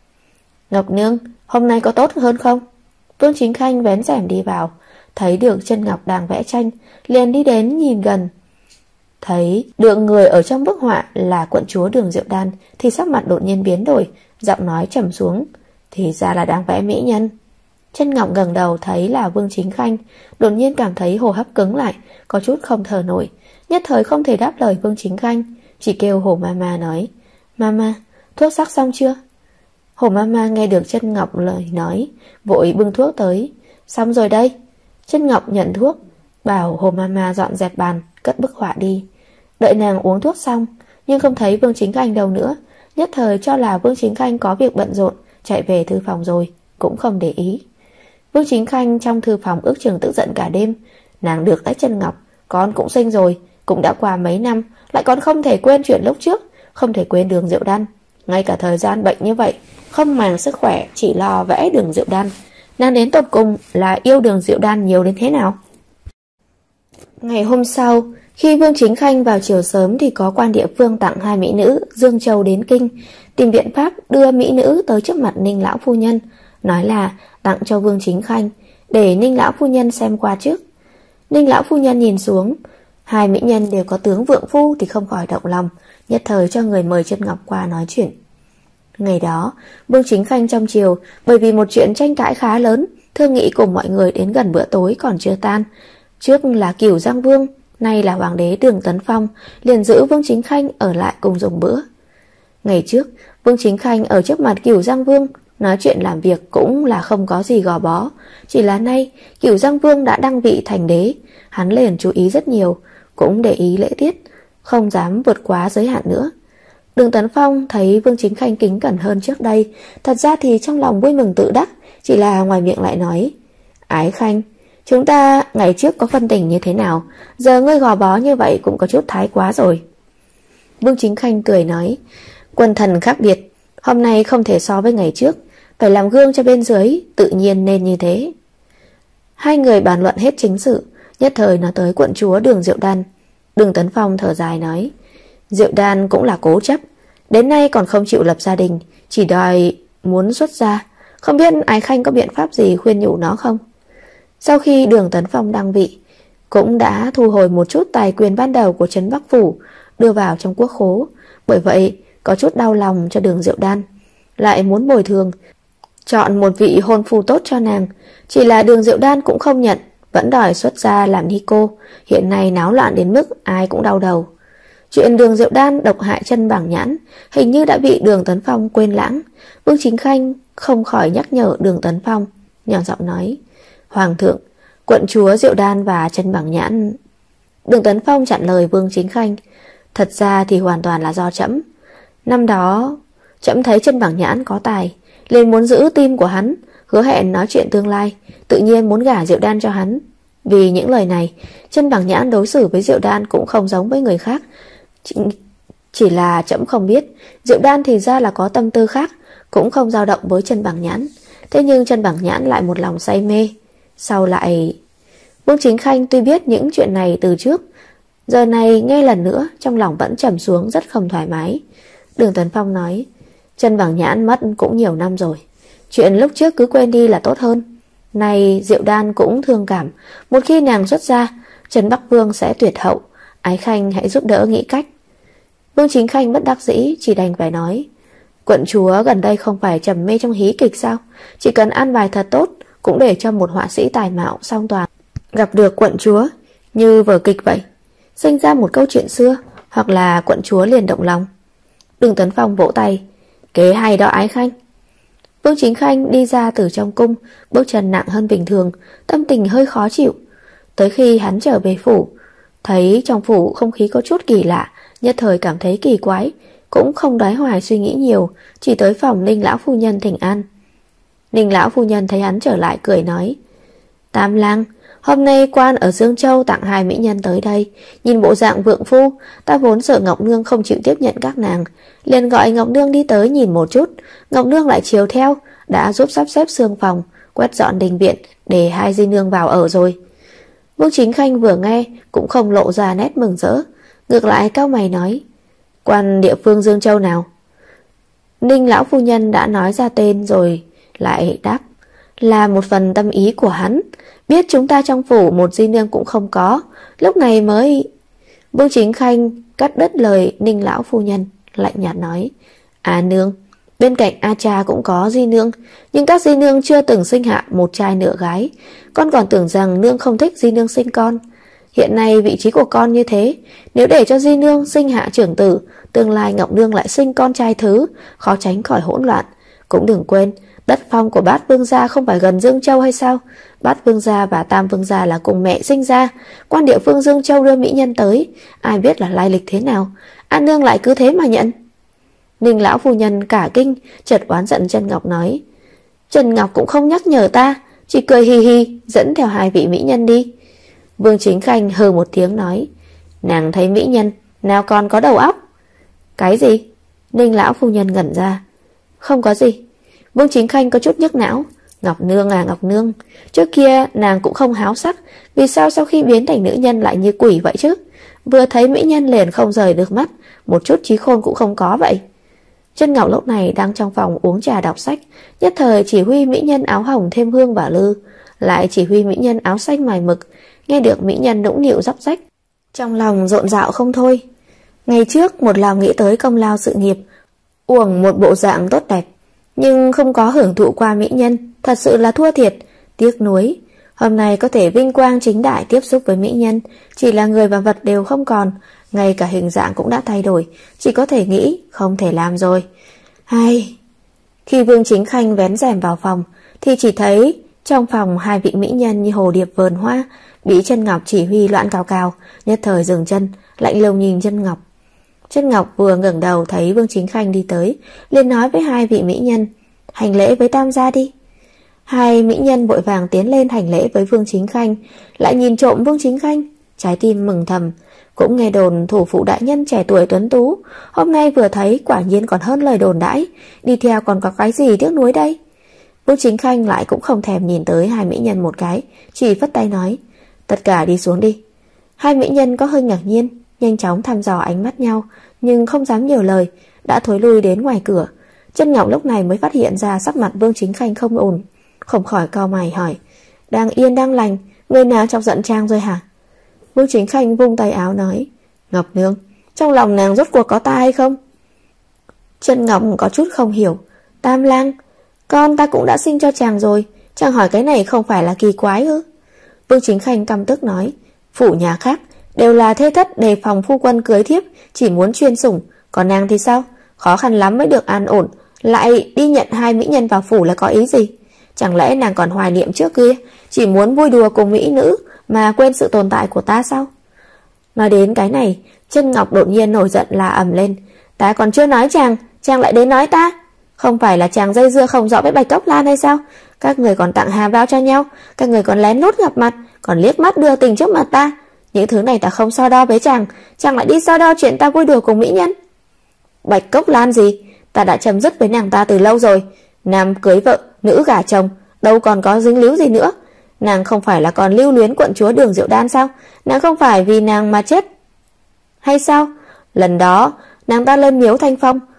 Ngọc nương, hôm nay có tốt hơn không? Vương Chính Khanh vén rèm đi vào, thấy được Chân Ngọc đang vẽ tranh, liền đi đến nhìn gần. Thấy được người ở trong bức họa là quận chúa Đường Diệu Đan thì sắc mặt đột nhiên biến đổi, giọng nói trầm xuống: Thì ra là đang vẽ mỹ nhân. Chân Ngọc ngẩng đầu thấy là Vương Chính Khanh, đột nhiên cảm thấy hô hấp cứng lại, có chút không thở nổi, nhất thời không thể đáp lời Vương Chính Khanh, chỉ kêu Hồ Mama nói: Mama, thuốc sắc xong chưa? Hồ Mama nghe được Chân Ngọc lời nói, vội bưng thuốc tới. Xong rồi đây. Chân Ngọc nhận thuốc, bảo Hồ Mama dọn dẹp bàn, cất bức họa đi. Đợi nàng uống thuốc xong, nhưng không thấy Vương Chính Khanh đâu nữa, nhất thời cho là Vương Chính Khanh có việc bận rộn, chạy về thư phòng rồi, cũng không để ý. Vương Chính Khanh trong thư phòng ước chừng tức giận cả đêm. Nàng được tách Chân Ngọc, con cũng sinh rồi, cũng đã qua mấy năm, lại còn không thể quên chuyện lúc trước, không thể quên Đường Diệu Đan. Ngay cả thời gian bệnh như vậy, không màng sức khỏe, chỉ lo vẽ Đường Diệu Đan. Nàng đến tột cùng là yêu Đường Diệu Đan nhiều đến thế nào? Ngày hôm sau, khi Vương Chính Khanh vào chiều sớm thì có quan địa phương tặng hai mỹ nữ Dương Châu đến kinh, tìm biện pháp đưa mỹ nữ tới trước mặt Ninh lão phu nhân, nói là tặng cho Vương Chính Khanh, để Ninh lão phu nhân xem qua trước. Ninh lão phu nhân nhìn xuống, hai mỹ nhân đều có tướng vượng phu thì không khỏi động lòng, nhất thời cho người mời Chân Ngọc qua nói chuyện. Ngày đó, Vương Chính Khanh trong chiều, bởi vì một chuyện tranh cãi khá lớn, thương nghị cùng mọi người đến gần bữa tối còn chưa tan. Trước là Cửu Giang Vương, nay là Hoàng đế Đường Tấn Phong, liền giữ Vương Chính Khanh ở lại cùng dùng bữa. Ngày trước, Vương Chính Khanh ở trước mặt Cửu Giang Vương, nói chuyện làm việc cũng là không có gì gò bó. Chỉ là nay, Cửu Giang Vương đã đăng vị thành đế, hắn liền chú ý rất nhiều, cũng để ý lễ tiết, không dám vượt quá giới hạn nữa. Đường Tấn Phong thấy Vương Chính Khanh kính cẩn hơn trước đây, thật ra thì trong lòng vui mừng tự đắc, chỉ là ngoài miệng lại nói: Ái Khanh, chúng ta ngày trước có phân tình như thế nào, giờ ngươi gò bó như vậy cũng có chút thái quá rồi. Vương Chính Khanh cười nói: Quân thần khác biệt, hôm nay không thể so với ngày trước, phải làm gương cho bên dưới, tự nhiên nên như thế. Hai người bàn luận hết chính sự, nhất thời nói tới quận chúa Đường Diệu Đan. Đường Tấn Phong thở dài nói: Diệu Đan cũng là cố chấp, đến nay còn không chịu lập gia đình, chỉ đòi muốn xuất gia, không biết Ái Khanh có biện pháp gì khuyên nhủ nó không? Sau khi Đường Tấn Phong đăng vị, cũng đã thu hồi một chút tài quyền ban đầu của Trấn Bắc Phủ, đưa vào trong quốc khố, bởi vậy có chút đau lòng cho Đường Diệu Đan, lại muốn bồi thường, chọn một vị hôn phu tốt cho nàng. Chỉ là Đường Diệu Đan cũng không nhận, vẫn đòi xuất gia làm ni cô, hiện nay náo loạn đến mức ai cũng đau đầu. Chuyện Đường Diệu Đan độc hại Chân Bảng Nhãn hình như đã bị Đường Tấn Phong quên lãng. Vương Chính Khanh không khỏi nhắc nhở Đường Tấn Phong, nhỏ giọng nói: Hoàng thượng, quận chúa Diệu Đan và Chân Bảng Nhãn. Đường Tấn Phong chặn lời Vương Chính Khanh: Thật ra thì hoàn toàn là do trẫm. Năm đó trẫm thấy Chân Bảng Nhãn có tài, liền muốn giữ tim của hắn, hứa hẹn nói chuyện tương lai, tự nhiên muốn gả Diệu Đan cho hắn. Vì những lời này, Chân Bảng Nhãn đối xử với Diệu Đan cũng không giống với người khác. Chỉ, chỉ là trẫm không biết Diệu Đan thì ra là có tâm tư khác, cũng không dao động với Chân Bảng Nhãn. Thế nhưng Chân Bảng Nhãn lại một lòng say mê. Sau lại... Vương Chính Khanh tuy biết những chuyện này từ trước, giờ này nghe lần nữa trong lòng vẫn trầm xuống, rất không thoải mái. Đường Tấn Phong nói: Chân Bằng Nhãn mất cũng nhiều năm rồi, chuyện lúc trước cứ quên đi là tốt hơn. Này Diệu Đan cũng thương cảm, một khi nàng xuất ra, Trần Bắc Vương sẽ tuyệt hậu. Ái Khanh hãy giúp đỡ nghĩ cách. Vương Chính Khanh bất đắc dĩ, chỉ đành phải nói, quận chúa gần đây không phải trầm mê trong hí kịch sao? Chỉ cần an bài thật tốt, cũng để cho một họa sĩ tài mạo song toàn gặp được quận chúa, như vở kịch vậy, sinh ra một câu chuyện xưa, hoặc là quận chúa liền động lòng. Đường Tấn Phong vỗ tay, kế hay đó Ái Khanh. Vương Chính Khanh đi ra từ trong cung, bước chân nặng hơn bình thường, tâm tình hơi khó chịu. Tới khi hắn trở về phủ, thấy trong phủ không khí có chút kỳ lạ, nhất thời cảm thấy kỳ quái, cũng không đoái hoài suy nghĩ nhiều, chỉ tới phòng Ninh lão phu nhân thỉnh an. Ninh lão phu nhân thấy hắn trở lại cười nói, Tam lang, hôm nay quan ở Dương Châu tặng hai mỹ nhân tới đây, nhìn bộ dạng vượng phu, ta vốn sợ Ngọc Nương không chịu tiếp nhận các nàng, liền gọi Ngọc Nương đi tới nhìn một chút. Ngọc Nương lại chiều theo, đã giúp sắp xếp xương phòng, quét dọn đình viện để hai di nương vào ở rồi. Vương Chính Khanh vừa nghe cũng không lộ ra nét mừng rỡ, ngược lại cau mày nói, quan địa phương Dương Châu nào? Ninh lão phu nhân đã nói ra tên rồi lại đáp, là một phần tâm ý của hắn, biết chúng ta trong phủ một di nương cũng không có, lúc này mới... Vương Chính Khanh cắt đứt lời Ninh lão phu nhân, lạnh nhạt nói, À nương, bên cạnh A cha cũng có di nương, nhưng các di nương chưa từng sinh hạ một trai nửa gái. Con còn tưởng rằng nương không thích di nương sinh con. Hiện nay vị trí của con như thế, nếu để cho di nương sinh hạ trưởng tử, tương lai Ngọc Nương lại sinh con trai thứ, khó tránh khỏi hỗn loạn. Cũng đừng quên, đất phong của Bát Vương gia không phải gần Dương Châu hay sao? Bát Vương gia và Tam Vương gia là cùng mẹ sinh ra, quan địa phương Dương Châu đưa mỹ nhân tới, ai biết là lai lịch thế nào, An nương lại cứ thế mà nhận. Ninh lão phu nhân cả kinh, chợt oán giận Trần Ngọc nói, Trần Ngọc cũng không nhắc nhở ta, chỉ cười hì hì dẫn theo hai vị mỹ nhân đi. Vương Chính Khanh hừ một tiếng nói, nàng thấy mỹ nhân nào còn có đầu óc? Cái gì? Ninh lão phu nhân ngẩn ra. Không có gì. Vương Chính Khanh có chút nhức não. Ngọc Nương à Ngọc Nương, trước kia nàng cũng không háo sắc, vì sao sau khi biến thành nữ nhân lại như quỷ vậy chứ? Vừa thấy mỹ nhân liền không rời được mắt, một chút trí khôn cũng không có vậy. Trân Ngọc lúc này đang trong phòng uống trà đọc sách, nhất thời chỉ huy mỹ nhân áo hồng thêm hương và lư, lại chỉ huy mỹ nhân áo xanh mài mực. Nghe được mỹ nhân nũng nịu róc rách, trong lòng rộn rạo không thôi. Ngày trước một lòng nghĩ tới công lao sự nghiệp, uổng một bộ dạng tốt đẹp, nhưng không có hưởng thụ qua mỹ nhân, thật sự là thua thiệt, tiếc nuối. Hôm nay có thể vinh quang chính đại tiếp xúc với mỹ nhân, chỉ là người và vật đều không còn, ngay cả hình dạng cũng đã thay đổi, chỉ có thể nghĩ, không thể làm rồi. Hay... Khi Vương Chính Khanh vén rèm vào phòng, thì chỉ thấy trong phòng hai vị mỹ nhân như hồ điệp vườn hoa, bị Trân Ngọc chỉ huy loạn cào cào, nhất thời dừng chân, lạnh lùng nhìn Trân Ngọc. Trân Ngọc vừa ngẩng đầu thấy Vương Chính Khanh đi tới, liền nói với hai vị mỹ nhân, hành lễ với Tam gia đi. Hai mỹ nhân vội vàng tiến lên hành lễ với Vương Chính Khanh, lại nhìn trộm Vương Chính Khanh, trái tim mừng thầm. Cũng nghe đồn thủ phụ đại nhân trẻ tuổi tuấn tú, hôm nay vừa thấy quả nhiên còn hơn lời đồn đãi, đi theo còn có cái gì tiếc nuối đây. Vương Chính Khanh lại cũng không thèm nhìn tới hai mỹ nhân một cái, chỉ phất tay nói, tất cả đi xuống đi. Hai mỹ nhân có hơi ngạc nhiên, nhanh chóng thăm dò ánh mắt nhau, nhưng không dám nhiều lời, đã thối lui đến ngoài cửa. Trân Ngọc lúc này mới phát hiện ra sắc mặt Vương Chính Khanh không ổn, không khỏi cau mày hỏi, đang yên đang lành, người nào chọc giận Trang rồi hả? Vương Chính Khanh vung tay áo nói, Ngọc Nương, trong lòng nàng rốt cuộc có ta hay không? Trân Ngọc có chút không hiểu, Tam lang, con ta cũng đã sinh cho chàng rồi, chàng hỏi cái này không phải là kỳ quái ư? Vương Chính Khanh căm tức nói, phủ nhà khác đều là thê thất đề phòng phu quân cưới thiếp, chỉ muốn chuyên sủng, còn nàng thì sao? Khó khăn lắm mới được an ổn, lại đi nhận hai mỹ nhân vào phủ là có ý gì? Chẳng lẽ nàng còn hoài niệm trước kia, chỉ muốn vui đùa cùng mỹ nữ mà quên sự tồn tại của ta sao? Nói đến cái này, Trân Ngọc đột nhiên nổi giận la ầm lên, ta còn chưa nói chàng, chàng lại đến nói ta. Không phải là chàng dây dưa không rõ với Bạch Cốc Lan hay sao? Các người còn tặng hà bao cho nhau, các người còn lén lút gặp mặt, còn liếc mắt đưa tình trước mặt ta. Những thứ này ta không so đo với chàng, chàng lại đi so đo chuyện ta vui đùa cùng mỹ nhân. Bạch Cốc Lan gì? Ta đã chấm dứt với nàng ta từ lâu rồi. Nam cưới vợ, nữ gả chồng, đâu còn có dính líu gì nữa. Nàng không phải là còn lưu luyến quận chúa Đường Diệu Đan sao? Nàng không phải vì nàng mà chết hay sao? Lần đó nàng ta lên miếu Thanh Phong,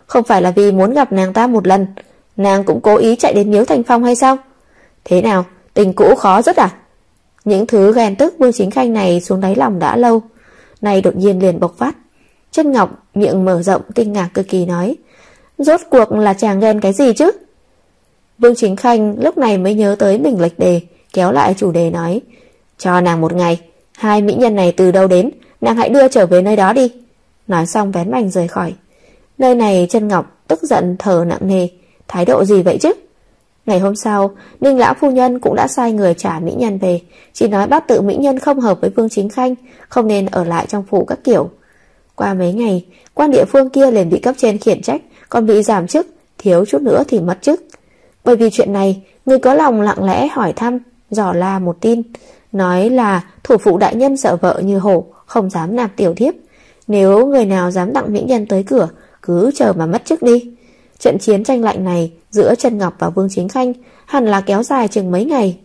Không phải là vì muốn gặp nàng ta một lần, nàng cũng cố ý chạy đến Miếu Thanh Phong hay sao? Thế nào, tình cũ khó rất à? Những thứ ghen tức Vương Chính Khanh này xuống đáy lòng đã lâu, nay đột nhiên liền bộc phát. Chân Ngọc miệng mở rộng kinh ngạc cực kỳ nói, rốt cuộc là chàng ghen cái gì chứ? Vương Chính Khanh lúc này mới nhớ tới mình lệch đề, kéo lại chủ đề nói, cho nàng một ngày, hai mỹ nhân này từ đâu đến, nàng hãy đưa trở về nơi đó đi. Nói xong vén mành rời khỏi. Nơi này Chân Ngọc tức giận thở nặng nề, thái độ gì vậy chứ? Ngày hôm sau, Ninh lão phu nhân cũng đã sai người trả mỹ nhân về, chỉ nói bát tự mỹ nhân không hợp với Vương Chính Khanh, không nên ở lại trong phủ các kiểu. Qua mấy ngày, quan địa phương kia liền bị cấp trên khiển trách, còn bị giảm chức, thiếu chút nữa thì mất chức. Bởi vì chuyện này, người có lòng lặng lẽ hỏi thăm, dò la một tin, nói là thủ phụ đại nhân sợ vợ như hổ, không dám nạp tiểu thiếp. Nếu người nào dám tặng mỹ nhân tới cửa, cứ chờ mà mất chức đi. Trận chiến tranh lạnh này giữa Chân Ngọc và Vương Chính Khanh hẳn là kéo dài chừng mấy ngày.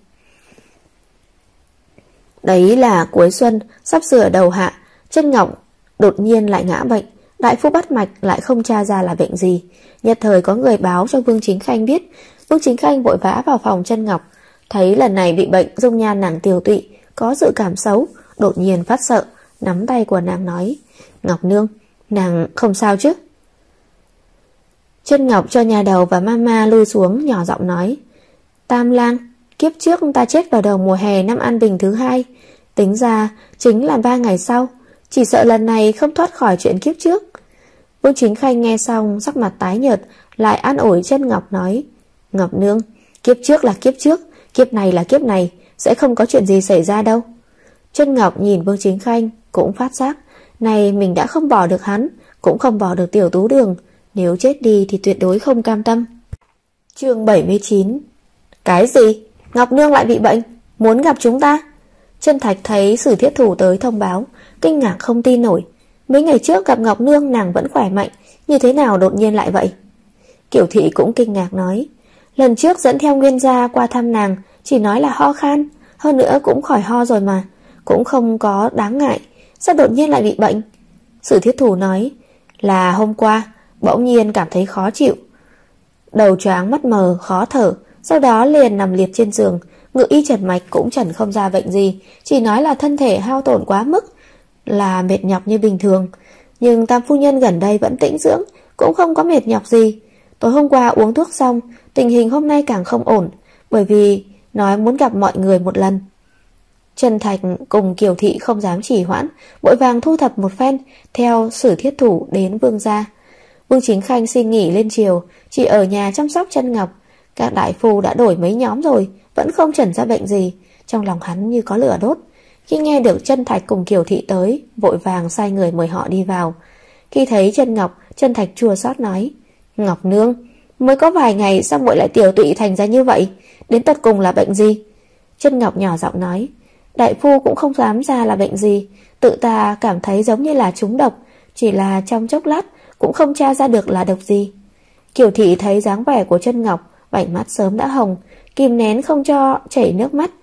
Đấy là cuối xuân, sắp sửa đầu hạ, Chân Ngọc đột nhiên lại ngã bệnh. Đại phu bắt mạch lại không tra ra là bệnh gì. Nhất thời có người báo cho Vương Chính Khanh biết. Vương Chính Khanh vội vã vào phòng Chân Ngọc, thấy lần này bị bệnh dung nhan nàng tiều tụy, có dự cảm xấu, đột nhiên phát sợ, nắm tay của nàng nói, Ngọc nương, nàng không sao chứ? Chân Ngọc cho nhà đầu và mama lui xuống, nhỏ giọng nói, Tam lang, kiếp trước ta chết vào đầu mùa hè năm An Bình thứ hai, tính ra chính là ba ngày sau, chỉ sợ lần này không thoát khỏi chuyện kiếp trước. Vương Chính Khanh nghe xong sắc mặt tái nhợt, lại an ủi Chân Ngọc nói, Ngọc nương, kiếp trước là kiếp trước, kiếp này là kiếp này, sẽ không có chuyện gì xảy ra đâu. Chân Ngọc nhìn Vương Chính Khanh cũng phát giác, này mình đã không bỏ được hắn, cũng không bỏ được Tiểu Tú Đường, nếu chết đi thì tuyệt đối không cam tâm. Chương bảy mươi chín. Cái gì? Ngọc nương lại bị bệnh, muốn gặp chúng ta? Chân Thạch thấy Sử Thiết Thủ tới thông báo, kinh ngạc không tin nổi. Mấy ngày trước gặp Ngọc nương nàng vẫn khỏe mạnh, như thế nào đột nhiên lại vậy? Kiểu Thị cũng kinh ngạc nói, lần trước dẫn theo Nguyên gia qua thăm nàng, chỉ nói là ho khan, hơn nữa cũng khỏi ho rồi mà, cũng không có đáng ngại, sao đột nhiên lại bị bệnh? Sử Thiết Thủ nói, là hôm qua bỗng nhiên cảm thấy khó chịu, đầu choáng mắt mờ, khó thở, sau đó liền nằm liệt trên giường. Ngự y trần mạch cũng trần không ra bệnh gì, chỉ nói là thân thể hao tổn quá mức, là mệt nhọc như bình thường. Nhưng Tam phu nhân gần đây vẫn tĩnh dưỡng, cũng không có mệt nhọc gì. Tối hôm qua uống thuốc xong, tình hình hôm nay càng không ổn, bởi vì nói muốn gặp mọi người một lần. Trần Thạch cùng Kiều Thị không dám trì hoãn, vội vàng thu thập một phen, theo Sử Thiết Thủ đến Vương gia. Vương Chính Khanh xin nghỉ lên chiều, chỉ ở nhà chăm sóc Chân Ngọc. Các đại phu đã đổi mấy nhóm rồi, vẫn không chẩn ra bệnh gì. Trong lòng hắn như có lửa đốt. Khi nghe được Chân Thạch cùng Kiều Thị tới, vội vàng sai người mời họ đi vào. Khi thấy Chân Ngọc, Chân Thạch chua xót nói, Ngọc nương, mới có vài ngày sao muội lại tiểu tụy thành ra như vậy, đến tận cùng là bệnh gì? Chân Ngọc nhỏ giọng nói, đại phu cũng không dám ra là bệnh gì, tự ta cảm thấy giống như là trúng độc, chỉ là trong chốc lát cũng không tra ra được là độc gì. Kiều Thị thấy dáng vẻ của Chân Ngọc, vành mắt sớm đã hồng, kìm nén không cho chảy nước mắt,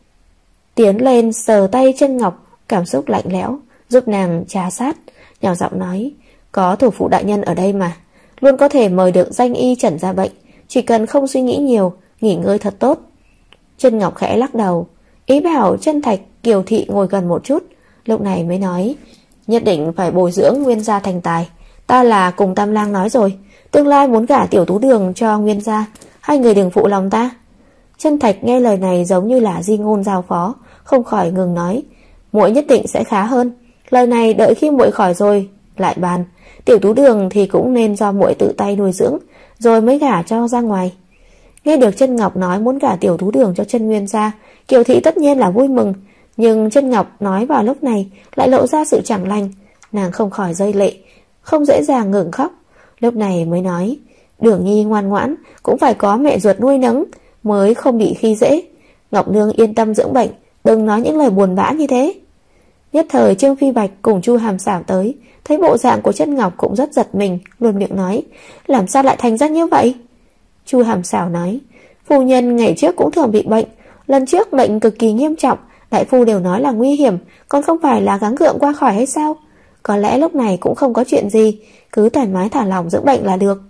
tiến lên sờ tay Chân Ngọc, cảm xúc lạnh lẽo, giúp nàng trà sát, nhỏ giọng nói, có thủ phụ đại nhân ở đây mà, luôn có thể mời được danh y chẩn ra bệnh, chỉ cần không suy nghĩ nhiều, nghỉ ngơi thật tốt. Chân Ngọc khẽ lắc đầu, ý bảo Chân Thạch, Kiều Thị ngồi gần một chút, lúc này mới nói, nhất định phải bồi dưỡng Nguyên gia thành tài. Ta là cùng Tam lang nói rồi, tương lai muốn gả Tiểu Tú Đường cho Nguyên gia, hai người đừng phụ lòng ta. Chân Thạch nghe lời này giống như là di ngôn giao phó, không khỏi ngừng nói, muội nhất định sẽ khá hơn. Lời này đợi khi muội khỏi rồi lại bàn. Tiểu Tú Đường thì cũng nên do muội tự tay nuôi dưỡng, rồi mới gả cho ra ngoài. Nghe được Chân Ngọc nói muốn gả Tiểu Tú Đường cho Chân Nguyên gia, Kiều Thị tất nhiên là vui mừng, nhưng Chân Ngọc nói vào lúc này lại lộ ra sự chẳng lành, nàng không khỏi rơi lệ, không dễ dàng ngừng khóc. Lúc này mới nói, Đường Nhi ngoan ngoãn, cũng phải có mẹ ruột nuôi nấng, mới không bị khi dễ. Ngọc nương yên tâm dưỡng bệnh, đừng nói những lời buồn bã như thế. Nhất thời Trương Phi Bạch cùng Chu Hàm Xảo tới, thấy bộ dạng của Chân Ngọc cũng rất giật mình, luôn miệng nói, làm sao lại thành ra như vậy? Chu Hàm Xảo nói, phu nhân ngày trước cũng thường bị bệnh, lần trước bệnh cực kỳ nghiêm trọng, đại phu đều nói là nguy hiểm, còn không phải là gắng gượng qua khỏi hay sao? có lẽ lúc này cũng không có chuyện gì, cứ thoải mái thả lỏng dưỡng bệnh là được.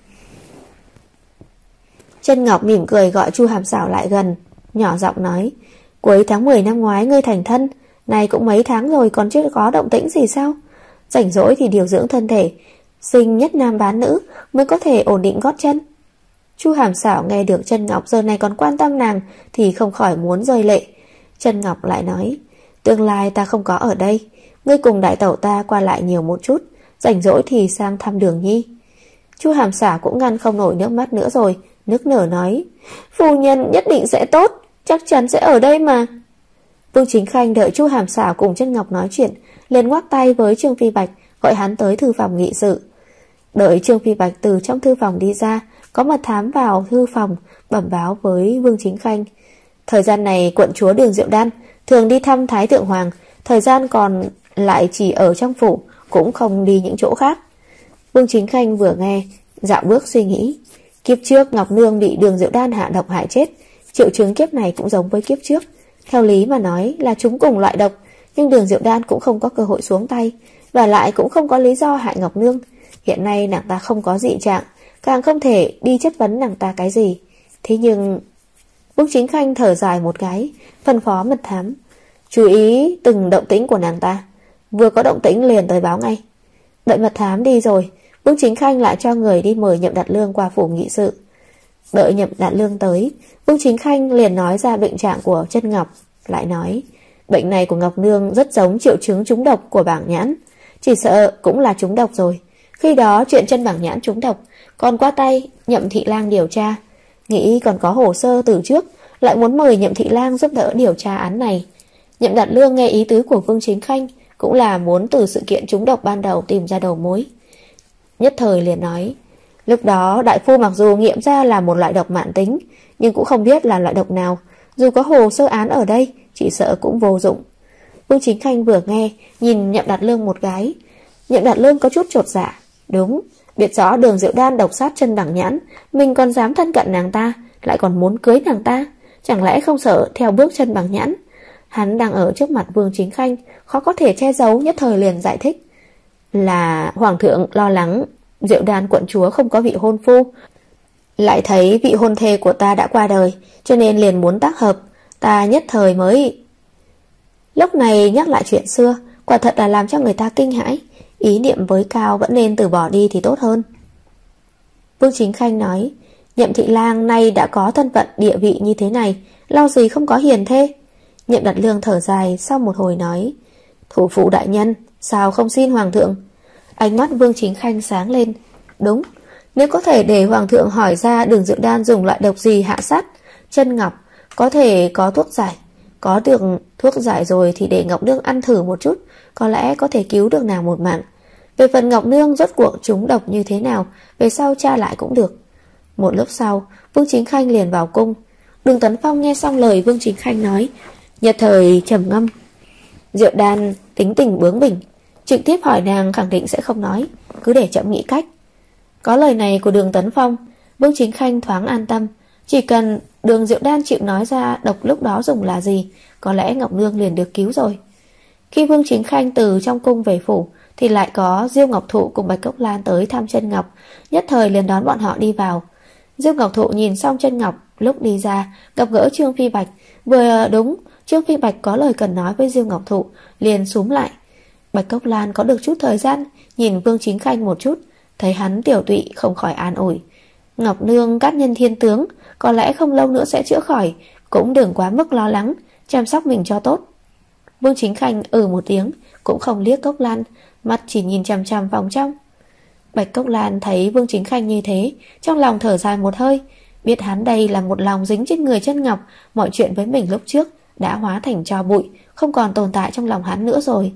Chân Ngọc mỉm cười gọi Chu Hàm Sảo lại gần, nhỏ giọng nói: Cuối tháng mười năm ngoái ngươi thành thân, này cũng mấy tháng rồi còn chưa có động tĩnh gì sao? Rảnh rỗi thì điều dưỡng thân thể, sinh nhất nam bán nữ mới có thể ổn định gót chân. Chu Hàm Sảo nghe được Chân Ngọc giờ này còn quan tâm nàng thì không khỏi muốn rơi lệ. Chân Ngọc lại nói: Tương lai ta không có ở đây, ngươi cùng đại tẩu ta qua lại nhiều một chút, rảnh rỗi thì sang thăm Đường Nhi. Chu Hàm Sảo cũng ngăn không nổi nước mắt nữa rồi, nức nở nói: Phu nhân nhất định sẽ tốt, chắc chắn sẽ ở đây mà. Vương Chính Khanh đợi Chu Hàm Sảo cùng Chân Ngọc nói chuyện, liền ngoắc tay với Trương Phi Bạch gọi hắn tới thư phòng nghị sự. Đợi Trương Phi Bạch từ trong thư phòng đi ra, có mật thám vào thư phòng bẩm báo với Vương Chính Khanh: Thời gian này quận chúa Đường Diệu Đan thường đi thăm Thái Thượng Hoàng, thời gian còn lại chỉ ở trong phủ, cũng không đi những chỗ khác. Vương Chính Khanh vừa nghe, dạo bước suy nghĩ. Kiếp trước Ngọc Nương bị Đường Diệu Đan hạ độc hại chết, triệu chứng kiếp này cũng giống với kiếp trước. Theo lý mà nói là chúng cùng loại độc, nhưng Đường Diệu Đan cũng không có cơ hội xuống tay, và lại cũng không có lý do hại Ngọc Nương. Hiện nay nàng ta không có dị trạng, càng không thể đi chất vấn nàng ta cái gì. Thế nhưng... Vương Chính Khanh thở dài một cái, phân phó mật thám: Chú ý từng động tĩnh của nàng ta, vừa có động tĩnh liền tới báo ngay. Đợi mật thám đi rồi, Vương Chính Khanh lại cho người đi mời Nhậm Đạt Lương qua phủ nghị sự. Đợi Nhậm Đạt Lương tới, Vương Chính Khanh liền nói ra bệnh trạng của Chân Ngọc, lại nói: Bệnh này của Ngọc Nương rất giống triệu chứng trúng độc của Bảng Nhãn, chỉ sợ cũng là trúng độc rồi. Khi đó chuyện Chân Bảng Nhãn trúng độc còn qua tay Nhậm Thị Lang điều tra, nghĩ còn có hồ sơ từ trước, lại muốn mời Nhậm Thị Lang giúp đỡ điều tra án này. Nhậm Đạt Lương nghe ý tứ của Vương Chính Khanh, cũng là muốn từ sự kiện trúng độc ban đầu tìm ra đầu mối. Nhất thời liền nói: Lúc đó đại phu mặc dù nghiệm ra là một loại độc mãn tính, nhưng cũng không biết là loại độc nào, dù có hồ sơ án ở đây, chỉ sợ cũng vô dụng. Vương Chính Khanh vừa nghe, nhìn Nhậm Đạt Lương một cái. Nhậm Đạt Lương có chút chột dạ. Đúng, biết rõ Đường Diệu Đan độc sát Chân Bảng Nhãn, mình còn dám thân cận nàng ta, lại còn muốn cưới nàng ta, chẳng lẽ không sợ theo bước Chân Bảng Nhãn? Hắn đang ở trước mặt Vương Chính Khanh, khó có thể che giấu, nhất thời liền giải thích: Là Hoàng thượng lo lắng Diệu Đan quận chúa không có vị hôn phu, lại thấy vị hôn thê của ta đã qua đời, cho nên liền muốn tác hợp, ta nhất thời mới... Lúc này nhắc lại chuyện xưa, quả thật là làm cho người ta kinh hãi. Ý niệm với cao vẫn nên từ bỏ đi thì tốt hơn. Vương Chính Khanh nói: Nhậm Thị Lang nay đã có thân phận địa vị như thế này, lo gì không có hiền thê. Nhậm Đạt Lương thở dài, sau một hồi nói: Thủ phụ đại nhân, sao không xin Hoàng thượng? Ánh mắt Vương Chính Khanh sáng lên. Đúng, nếu có thể để Hoàng thượng hỏi ra Đường Diệu Đan dùng loại độc gì hạ sát Chân Ngọc, có thể có thuốc giải. Có được thuốc giải rồi thì để Ngọc Nương ăn thử một chút, có lẽ có thể cứu được nàng một mạng. Về phần Ngọc Nương rốt cuộc trúng độc như thế nào, về sau tra lại cũng được. Một lúc sau, Vương Chính Khanh liền vào cung. Đường Tấn Phong nghe xong lời Vương Chính Khanh nói, nhất thời trầm ngâm. Diệu Đan tính tình bướng bỉnh, trực tiếp hỏi nàng khẳng định sẽ không nói, cứ để chậm nghĩ cách. Có lời này của Đường Tấn Phong, Vương Chính Khanh thoáng an tâm. Chỉ cần Đường Diệu Đan chịu nói ra độc lúc đó dùng là gì, có lẽ Ngọc Nương liền được cứu rồi. Khi Vương Chính Khanh từ trong cung về phủ, thì lại có Diêu Ngọc Thụ cùng Bạch Cốc Lan tới thăm Chân Ngọc, nhất thời liền đón bọn họ đi vào. Diêu Ngọc Thụ nhìn xong Chân Ngọc, lúc đi ra gặp gỡ Trương Phi Bạch, vừa đúng Trương Phi Bạch có lời cần nói với Diêu Ngọc Thụ, liền xúm lại. Bạch Cốc Lan có được chút thời gian, nhìn Vương Chính Khanh một chút, thấy hắn tiểu tụy không khỏi an ủi. Ngọc Nương cát nhân thiên tướng, có lẽ không lâu nữa sẽ chữa khỏi, cũng đừng quá mức lo lắng, chăm sóc mình cho tốt. Vương Chính Khanh ừ một tiếng, cũng không liếc Cốc Lan, mắt chỉ nhìn chằm chằm vòng trong. Bạch Cốc Lan thấy Vương Chính Khanh như thế, trong lòng thở dài một hơi, biết hắn đây là một lòng dính trên người Chân Ngọc, mọi chuyện với mình lúc trước đã hóa thành tro bụi, không còn tồn tại trong lòng hắn nữa rồi.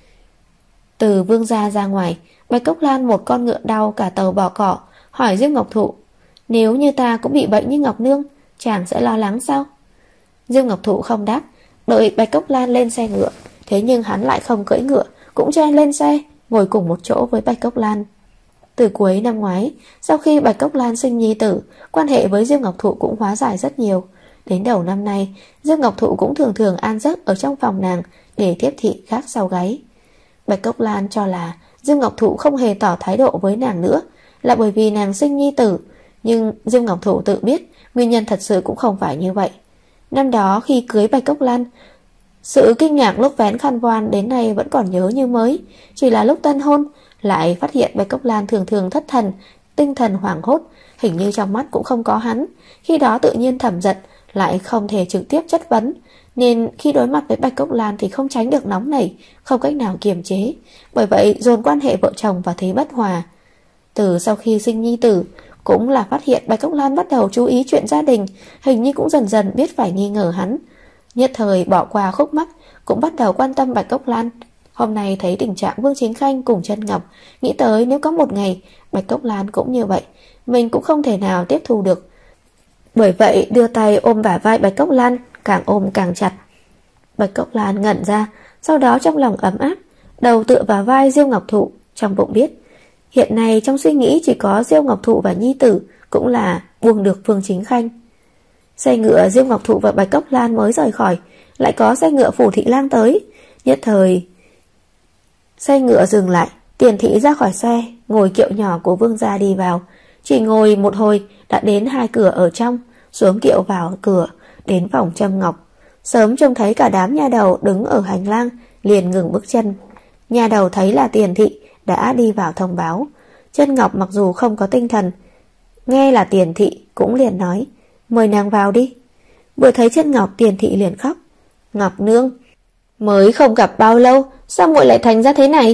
Từ Vương gia ra ngoài, Bạch Cốc Lan một con ngựa đau cả tàu bỏ cỏ, hỏi Diêu Ngọc Thụ: nếu như ta cũng bị bệnh như Ngọc Nương, chàng sẽ lo lắng sao? Diêu Ngọc Thụ không đáp, đợi Bạch Cốc Lan lên xe ngựa. Thế nhưng hắn lại không cưỡi ngựa, cũng chen lên xe, ngồi cùng một chỗ với Bạch Cốc Lan. Từ cuối năm ngoái, sau khi Bạch Cốc Lan sinh nhi tử, quan hệ với Diêu Ngọc Thụ cũng hóa giải rất nhiều. Đến đầu năm nay, Diêu Ngọc Thụ cũng thường thường an giấc ở trong phòng nàng để tiếp thị gác sau gáy. Bạch Cốc Lan cho là Diêu Ngọc Thụ không hề tỏ thái độ với nàng nữa là bởi vì nàng sinh nhi tử, nhưng Diêu Ngọc Thụ tự biết nguyên nhân thật sự cũng không phải như vậy. Năm đó khi cưới Bạch Cốc Lan, sự kinh ngạc lúc vén khăn voan đến nay vẫn còn nhớ như mới. Chỉ là lúc tân hôn lại phát hiện Bạch Cốc Lan thường thường thất thần, tinh thần hoảng hốt, hình như trong mắt cũng không có hắn. Khi đó tự nhiên thầm giận, lại không thể trực tiếp chất vấn, nên khi đối mặt với Bạch Cốc Lan thì không tránh được nóng nảy, không cách nào kiềm chế. Bởi vậy dồn quan hệ vợ chồng vào thế bất hòa. Từ sau khi sinh nhi tử, cũng là phát hiện Bạch Cốc Lan bắt đầu chú ý chuyện gia đình, hình như cũng dần dần biết phải nghi ngờ hắn. Nhất thời bỏ qua khúc mắc, cũng bắt đầu quan tâm Bạch Cốc Lan. Hôm nay thấy tình trạng Vương Chính Khanh cùng Chân Ngọc, nghĩ tới nếu có một ngày Bạch Cốc Lan cũng như vậy, mình cũng không thể nào tiếp thu được. Bởi vậy đưa tay ôm bả vai Bạch Cốc Lan, càng ôm càng chặt. Bạch Cốc Lan ngẩn ra, sau đó trong lòng ấm áp, đầu tựa vào vai Diêu Ngọc Thụ, trong bụng biết hiện nay trong suy nghĩ chỉ có Diêu Ngọc Thụ và nhi tử, cũng là buông được Vương Chính Khanh. Xe ngựa Diêu Ngọc Thụ và Bạch Cốc Lan mới rời khỏi, lại có xe ngựa Phủ Thị Lang tới. Nhất thời xe ngựa dừng lại, Tiền Thị ra khỏi xe, ngồi kiệu nhỏ của Vương gia đi vào. Chỉ ngồi một hồi đã đến hai cửa ở trong, xuống kiệu vào cửa, đến phòng Trâm Ngọc. Sớm trông thấy cả đám nha đầu đứng ở hành lang, liền ngừng bước chân. Nha đầu thấy là Tiền Thị đã đi vào thông báo. Trâm Ngọc mặc dù không có tinh thần, nghe là Tiền Thị cũng liền nói, mời nàng vào đi. Vừa thấy Trâm Ngọc, Tiền Thị liền khóc, Ngọc nương, mới không gặp bao lâu, sao muội lại thành ra thế này?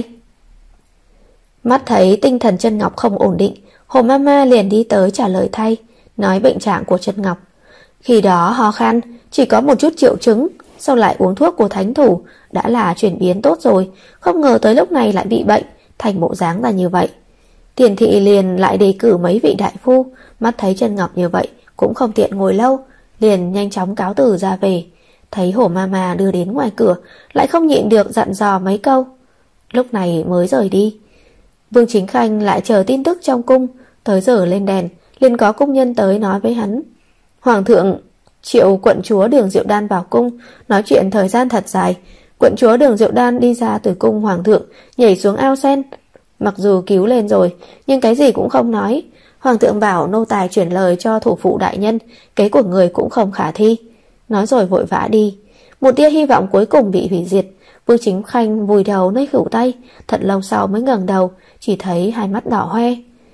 Mắt thấy tinh thần Trâm Ngọc không ổn định, Hồ Mama liền đi tới trả lời thay, nói bệnh trạng của Trâm Ngọc. Khi đó ho khan, chỉ có một chút triệu chứng, sau lại uống thuốc của thánh thủ, đã là chuyển biến tốt rồi, không ngờ tới lúc này lại bị bệnh, thành bộ dáng là như vậy. Tiền Thị liền lại đề cử mấy vị đại phu, mắt thấy Trâm Ngọc như vậy cũng không tiện ngồi lâu, liền nhanh chóng cáo từ ra về. Thấy Hổ Mama đưa đến ngoài cửa, lại không nhịn được dặn dò mấy câu, lúc này mới rời đi. Vương Chính Khanh lại chờ tin tức trong cung, tới giờ lên đèn, liền có cung nhân tới nói với hắn, Hoàng thượng triệu quận chúa Đường Diệu Đan vào cung, nói chuyện thời gian thật dài. Quận chúa Đường Diệu Đan đi ra từ cung hoàng thượng, nhảy xuống ao sen, mặc dù cứu lên rồi, nhưng cái gì cũng không nói. Hoàng thượng bảo nô tài chuyển lời cho thủ phụ đại nhân, kế của người cũng không khả thi. Nói rồi vội vã đi. Một tia hy vọng cuối cùng bị hủy diệt. Vương Chính Khanh vùi đầu nơi khửu tay, thật lâu sau mới ngẩng đầu, chỉ thấy hai mắt đỏ hoe.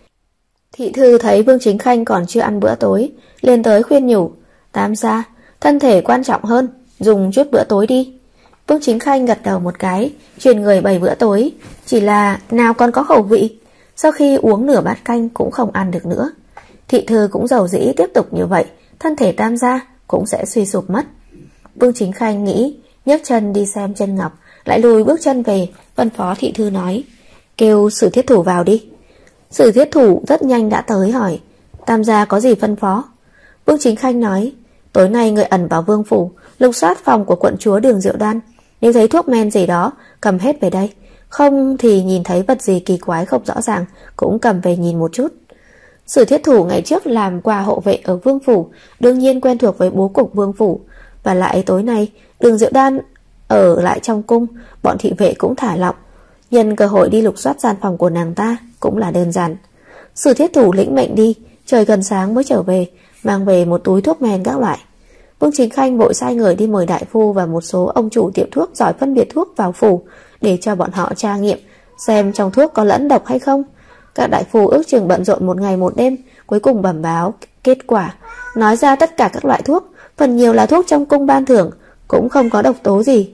Thị thư thấy Vương Chính Khanh còn chưa ăn bữa tối, liền tới khuyên nhủ, Tam gia, thân thể quan trọng hơn, dùng chút bữa tối đi. Vương Chính Khanh gật đầu một cái, truyền người bày bữa tối, chỉ là nào còn có khẩu vị. Sau khi uống nửa bát canh cũng không ăn được nữa. Thị thư cũng giàu dĩ tiếp tục như vậy, thân thể Tam gia cũng sẽ suy sụp mất. Vương Chính Khanh nghĩ, nhấc chân đi xem Chân Ngọc, lại lùi bước chân về, phân phó thị thư nói, kêu Sử Thiết Thủ vào đi. Sử Thiết Thủ rất nhanh đã tới hỏi, Tam gia có gì phân phó? Vương Chính Khanh nói, tối nay người ẩn vào vương phủ, lục soát phòng của quận chúa Đường Diệu Đan, nếu thấy thuốc men gì đó cầm hết về đây, không thì nhìn thấy vật gì kỳ quái không rõ ràng cũng cầm về nhìn một chút. Sử Thiết Thủ ngày trước làm qua hộ vệ ở vương phủ, đương nhiên quen thuộc với bố cục vương phủ, và lại tối nay Đường Diệu Đan ở lại trong cung, bọn thị vệ cũng thả lỏng, nhân cơ hội đi lục soát gian phòng của nàng ta cũng là đơn giản. Sử Thiết Thủ lĩnh mệnh đi, trời gần sáng mới trở về, mang về một túi thuốc men các loại. Vương Chính Khanh vội sai người đi mời đại phu và một số ông chủ tiệm thuốc giỏi phân biệt thuốc vào phủ, để cho bọn họ tra nghiệm xem trong thuốc có lẫn độc hay không. Các đại phu ước chừng bận rộn một ngày một đêm, cuối cùng bẩm báo kết quả, nói ra tất cả các loại thuốc, phần nhiều là thuốc trong cung ban thưởng, cũng không có độc tố gì.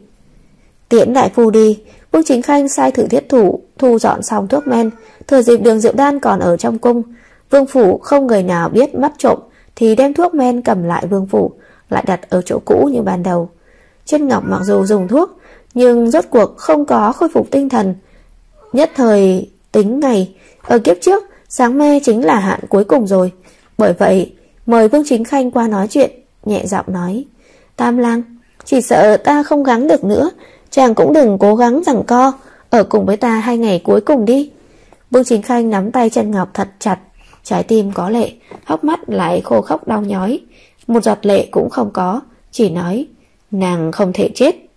Tiễn đại phu đi, Vương Chính Khanh sai Thử Thiết Thủ thu dọn xong thuốc men, thừa dịp Đường Diệu Đan còn ở trong cung, vương phủ không người nào biết mất trộm, thì đem thuốc men cầm lại vương phủ, lại đặt ở chỗ cũ như ban đầu. Chân Ngọc mặc dù dùng thuốc, nhưng rốt cuộc không có khôi phục tinh thần. Nhất thời tính ngày, ở kiếp trước, sáng mai chính là hạn cuối cùng rồi. Bởi vậy, mời Vương Chính Khanh qua nói chuyện, nhẹ giọng nói, Tam lang, chỉ sợ ta không gắng được nữa, chàng cũng đừng cố gắng giằng co, ở cùng với ta hai ngày cuối cùng đi. Vương Chính Khanh nắm tay Chân Ngọc thật chặt, trái tim có lệ, hốc mắt lại khô khốc đau nhói, một giọt lệ cũng không có, chỉ nói, nàng không thể chết.